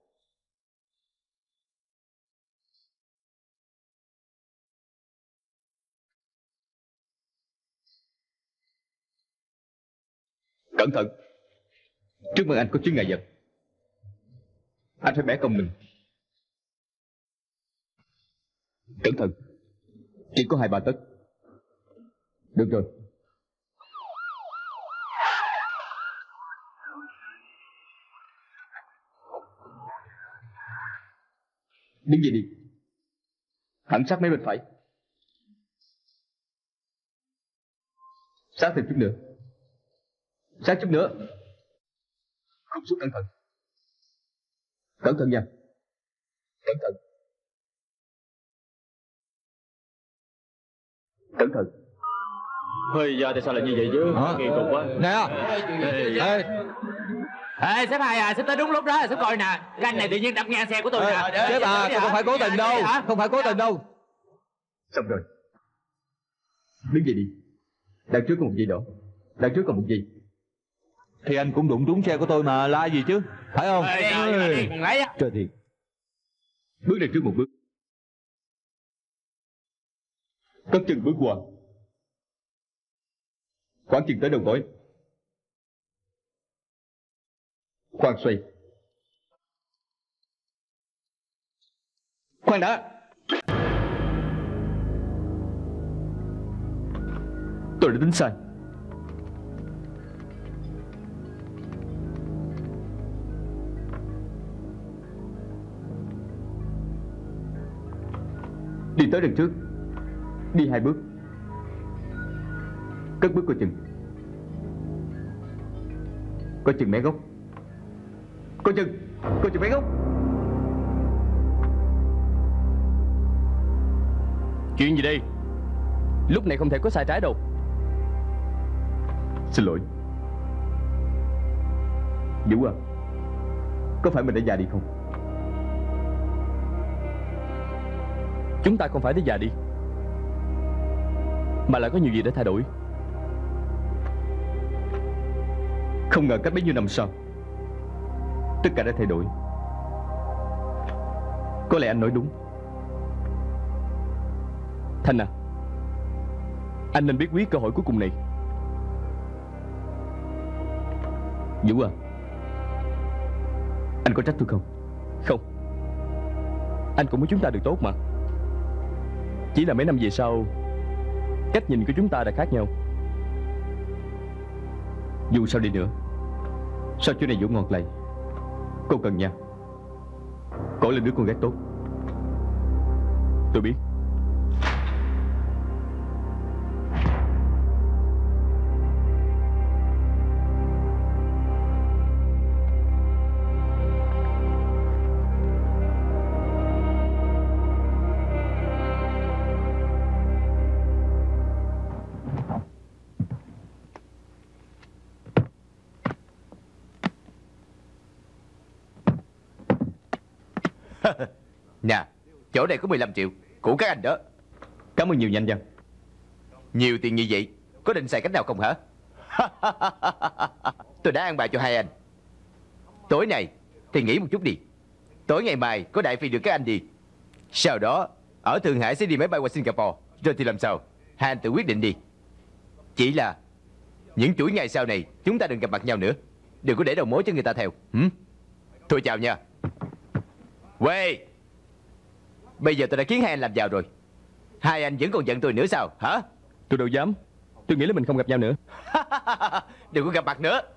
Cẩn thận, trước mặt anh có chướng ngại vật, anh phải bẻ cong mình. Cẩn thận, chỉ có hai ba tấc. Được rồi. Đứng dậy đi, thẳng sát mấy bên phải, sát thêm chút nữa, sát chút nữa. Không xuống, cẩn thận, cẩn thận nha, cẩn thận, cẩn thận. Hơi giờ tại sao lại như vậy chứ? Kỳ cục quá. Nè, ê, Ê sếp hai à, sếp tới đúng lúc đó, sếp coi nè. Cái anh này tự nhiên đập ngang xe của tôi nè. sếp à, tôi không phải cố tình đâu, không phải cố tình đâu. Xong rồi, đứng dậy đi. Đằng trước có một dây đỏ, đằng trước còn một dây. Thì anh cũng đụng trúng xe của tôi mà, la gì chứ, phải không? Ê, trời, đi, còn lấy á. Trời thiệt. Bước lên trước một bước, cất chân bước qua, khoảng chừng tới đầu gối, khoan xoay. Khoan đã. Tôi đã tính sai. Đi tới đằng trước, đi hai bước, cất bước coi chừng, coi chừng mé gốc, coi chừng, coi chừng mé gốc. Chuyện gì đây? Lúc này không thể có sai trái đâu. Xin lỗi, Vũ à, có phải mình đã già đi không? Chúng ta không phải đã già đi, mà là có nhiều gì để thay đổi. Không ngờ cách bấy nhiêu năm sau, tất cả đã thay đổi. Có lẽ anh nói đúng. Thanh à, anh nên biết quý cơ hội cuối cùng này. Vũ à, anh có trách tôi không? Không. Anh cũng muốn chúng ta được tốt mà. Chỉ là mấy năm về sau, cách nhìn của chúng ta đã khác nhau. Dù sao đi nữa, sao chỗ này Vũ ngọt lành. Cô cần nha. Cổ là đứa con gái tốt. Tôi biết. Nè, chỗ này có mười lăm triệu của các anh đó. Cảm ơn nhiều nha anh Văn. Nhiều tiền như vậy, có định xài cách nào không hả? Tôi đã ăn bài cho hai anh. Tối nay thì nghỉ một chút đi. Tối ngày mai có đại phi được các anh đi. Sau đó ở Thượng Hải sẽ đi máy bay qua Singapore. Rồi thì làm sao? Hai anh tự quyết định đi. Chỉ là những chuỗi ngày sau này chúng ta đừng gặp mặt nhau nữa. Đừng có để đầu mối cho người ta theo. Hử? Thôi chào nha. Quê, bây giờ tôi đã khiến hai anh làm giàu rồi. Hai anh vẫn còn giận tôi nữa sao hả? Tôi đâu dám. Tôi nghĩ là mình không gặp nhau nữa. Đừng có gặp mặt nữa.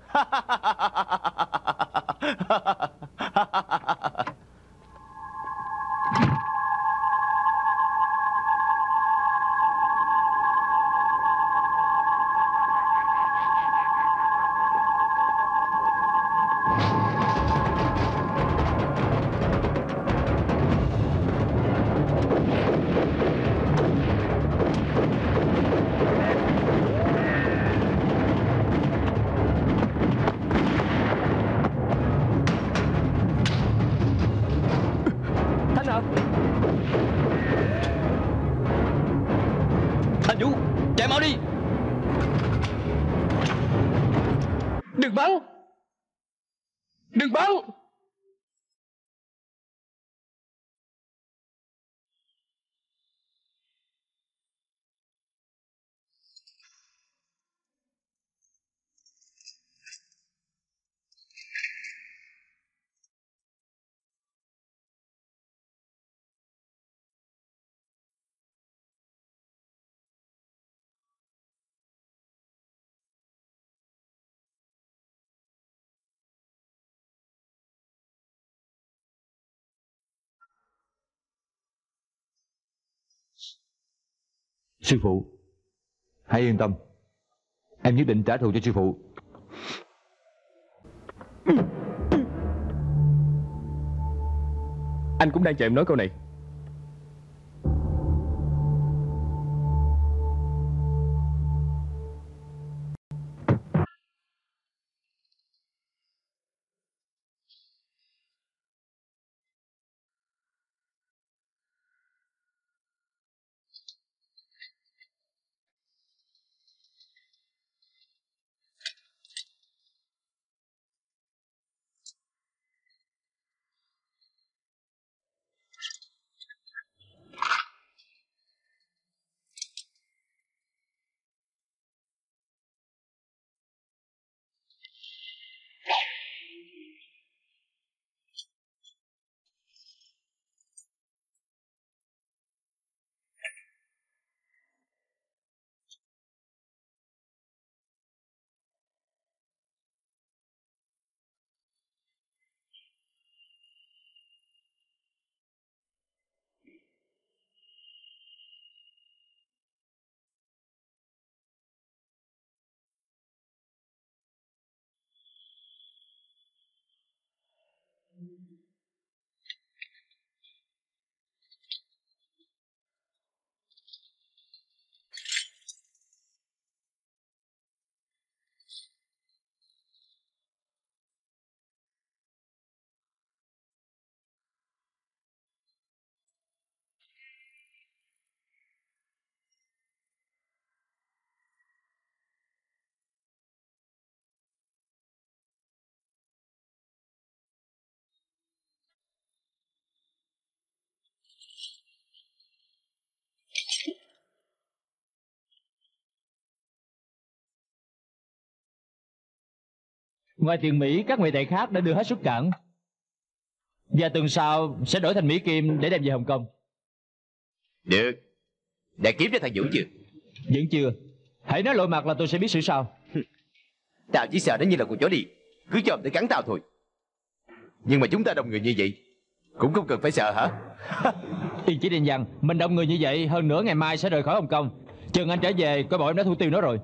Anh Vũ, chạy mau đi. Đừng bắn. Đừng bắn. Sư phụ, hãy yên tâm. Em nhất định trả thù cho sư phụ. Anh cũng đang chờ em nói câu này. Ngoài tiền Mỹ, các ngoại tệ khác đã đưa hết xuất cảng, và tuần sau sẽ đổi thành Mỹ Kim để đem về Hồng Kông. Được. Đã kiếm ra thằng Dũng chưa? Vẫn chưa. Hãy nói lộ mặt là tôi sẽ biết xử sao. Tao chỉ sợ nó như là con chó đi, cứ cho tới cắn tao thôi. Nhưng mà chúng ta đông người như vậy cũng không cần phải sợ hả? Yên chỉ đền rằng mình đông người như vậy, hơn nữa ngày mai sẽ rời khỏi Hồng Kông. Chừng anh trở về coi bộ em đã thủ tiêu nó rồi.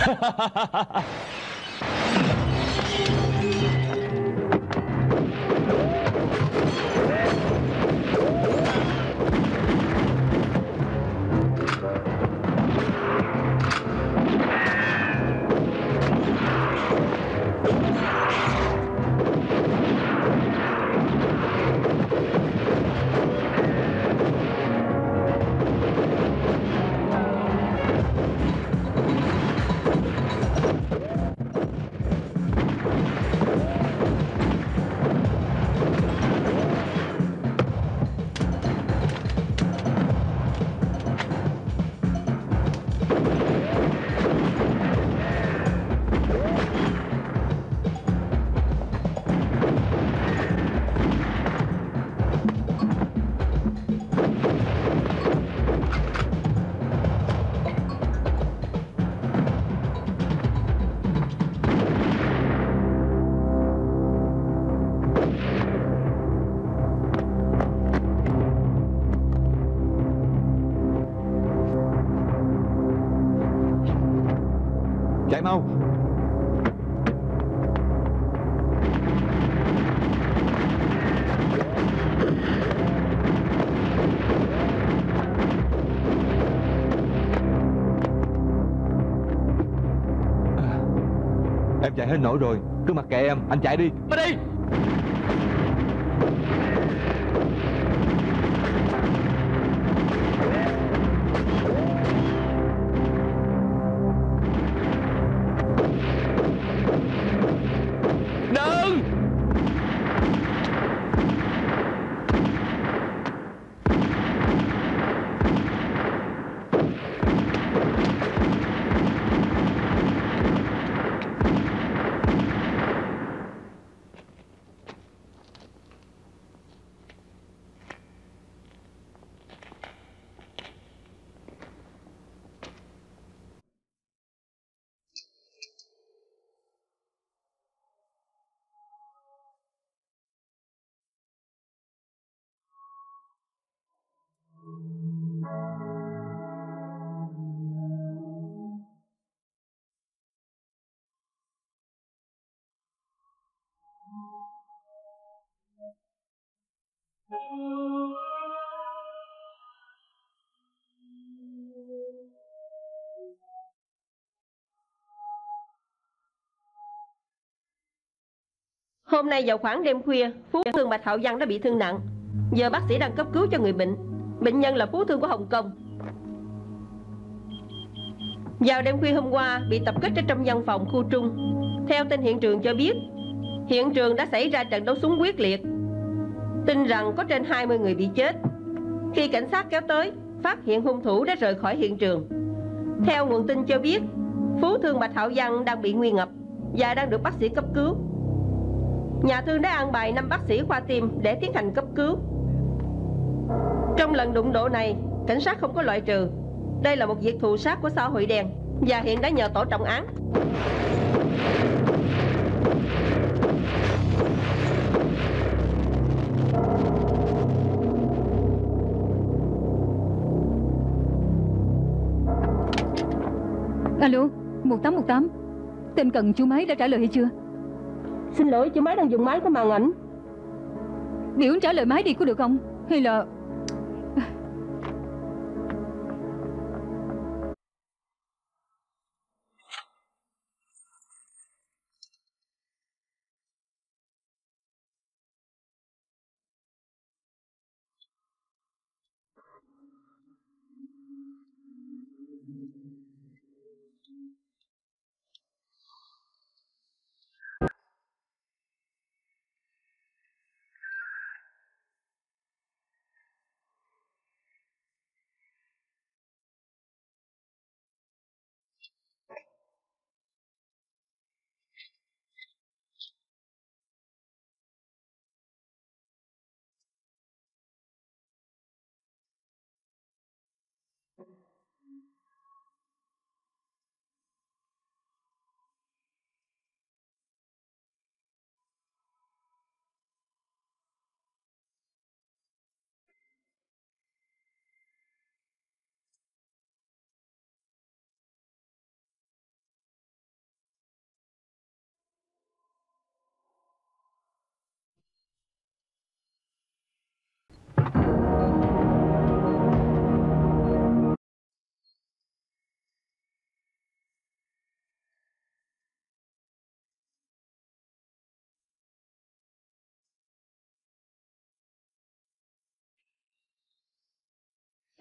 Chạy mau. Em chạy hết nổi rồi, cứ mặc kệ em, anh chạy đi. Đi. Hôm nay vào khoảng đêm khuya, Phú Thương Bạch Hạo Văn đã bị thương nặng. Giờ bác sĩ đang cấp cứu cho người bệnh. Bệnh nhân là Phú Thương của Hồng Kông. Vào đêm khuya hôm qua bị tập kích ở trong văn phòng khu Trung. Theo tin hiện trường cho biết, hiện trường đã xảy ra trận đấu súng quyết liệt. Tin rằng có trên hai mươi người bị chết. Khi cảnh sát kéo tới, phát hiện hung thủ đã rời khỏi hiện trường. Theo nguồn tin cho biết, Phú Thương Bạch Hạo Văn đang bị nguy ngập và đang được bác sĩ cấp cứu. Nhà thương đã an bài năm bác sĩ khoa tim để tiến hành cấp cứu. Trong lần đụng độ này, cảnh sát không có loại trừ đây là một việc thù sát của xã hội đen và hiện đã nhờ tổ trọng án. Alo, một tám một tám. Tên cần chú máy đã trả lời hay chưa? Xin lỗi, chú máy đang dùng máy của màn ảnh. Biểu trả lời máy đi có được không? Hay là...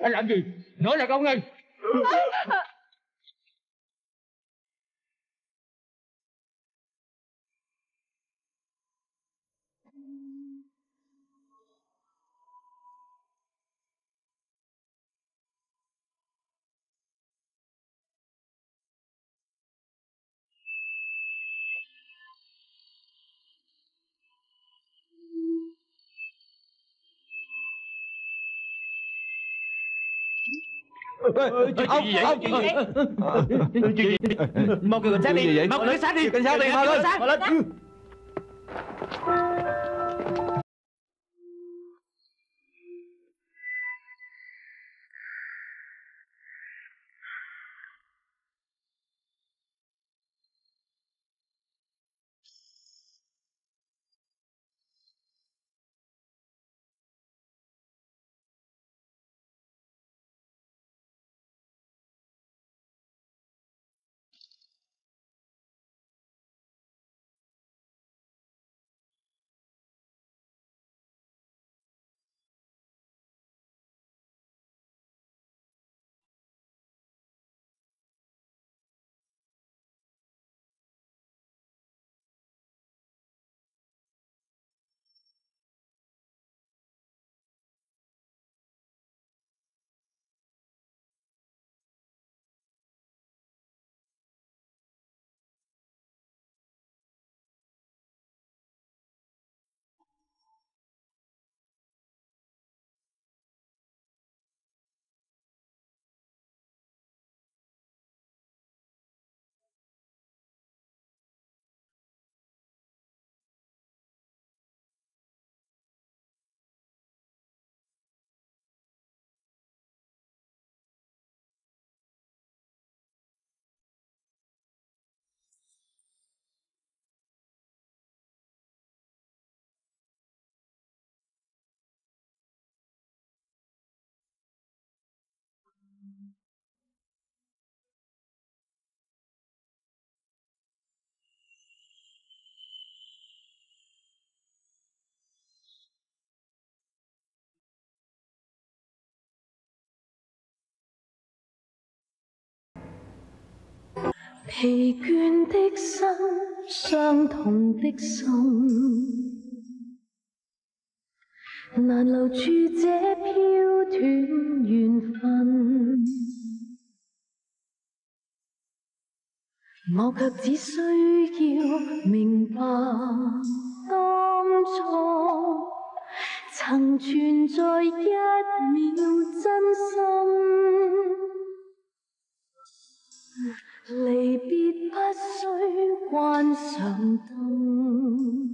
Anh làm gì? Nói là công ngay. Chuyện gì vậy? Ông, chuyện gì vậy? Chuyện gì? Mau kêu cảnh sát đi. Mau kêu cảnh sát đi. Cảnh sát đi, mau lên. Mau lên. 疲倦的心，傷痛的心，難留住這飄斷緣分。我卻只需要明白，當初曾存在一秒真心。離別不需關上燈，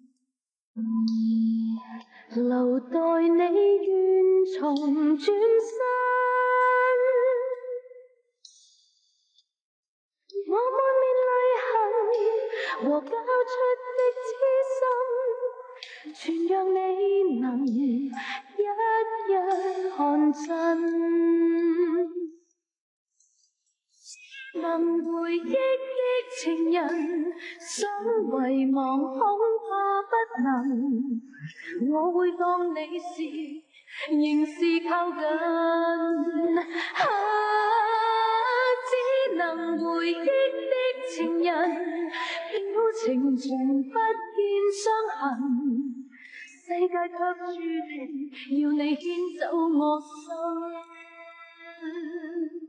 留待你願重轉身。我滿面淚痕和交出的痴心，全讓你能一一看真。能回憶的情人，想遺忘恐怕不能。我會當你是，仍是靠近。啊，只能回憶的情人，表情從不見傷痕。世界卻注定要你牽走我心。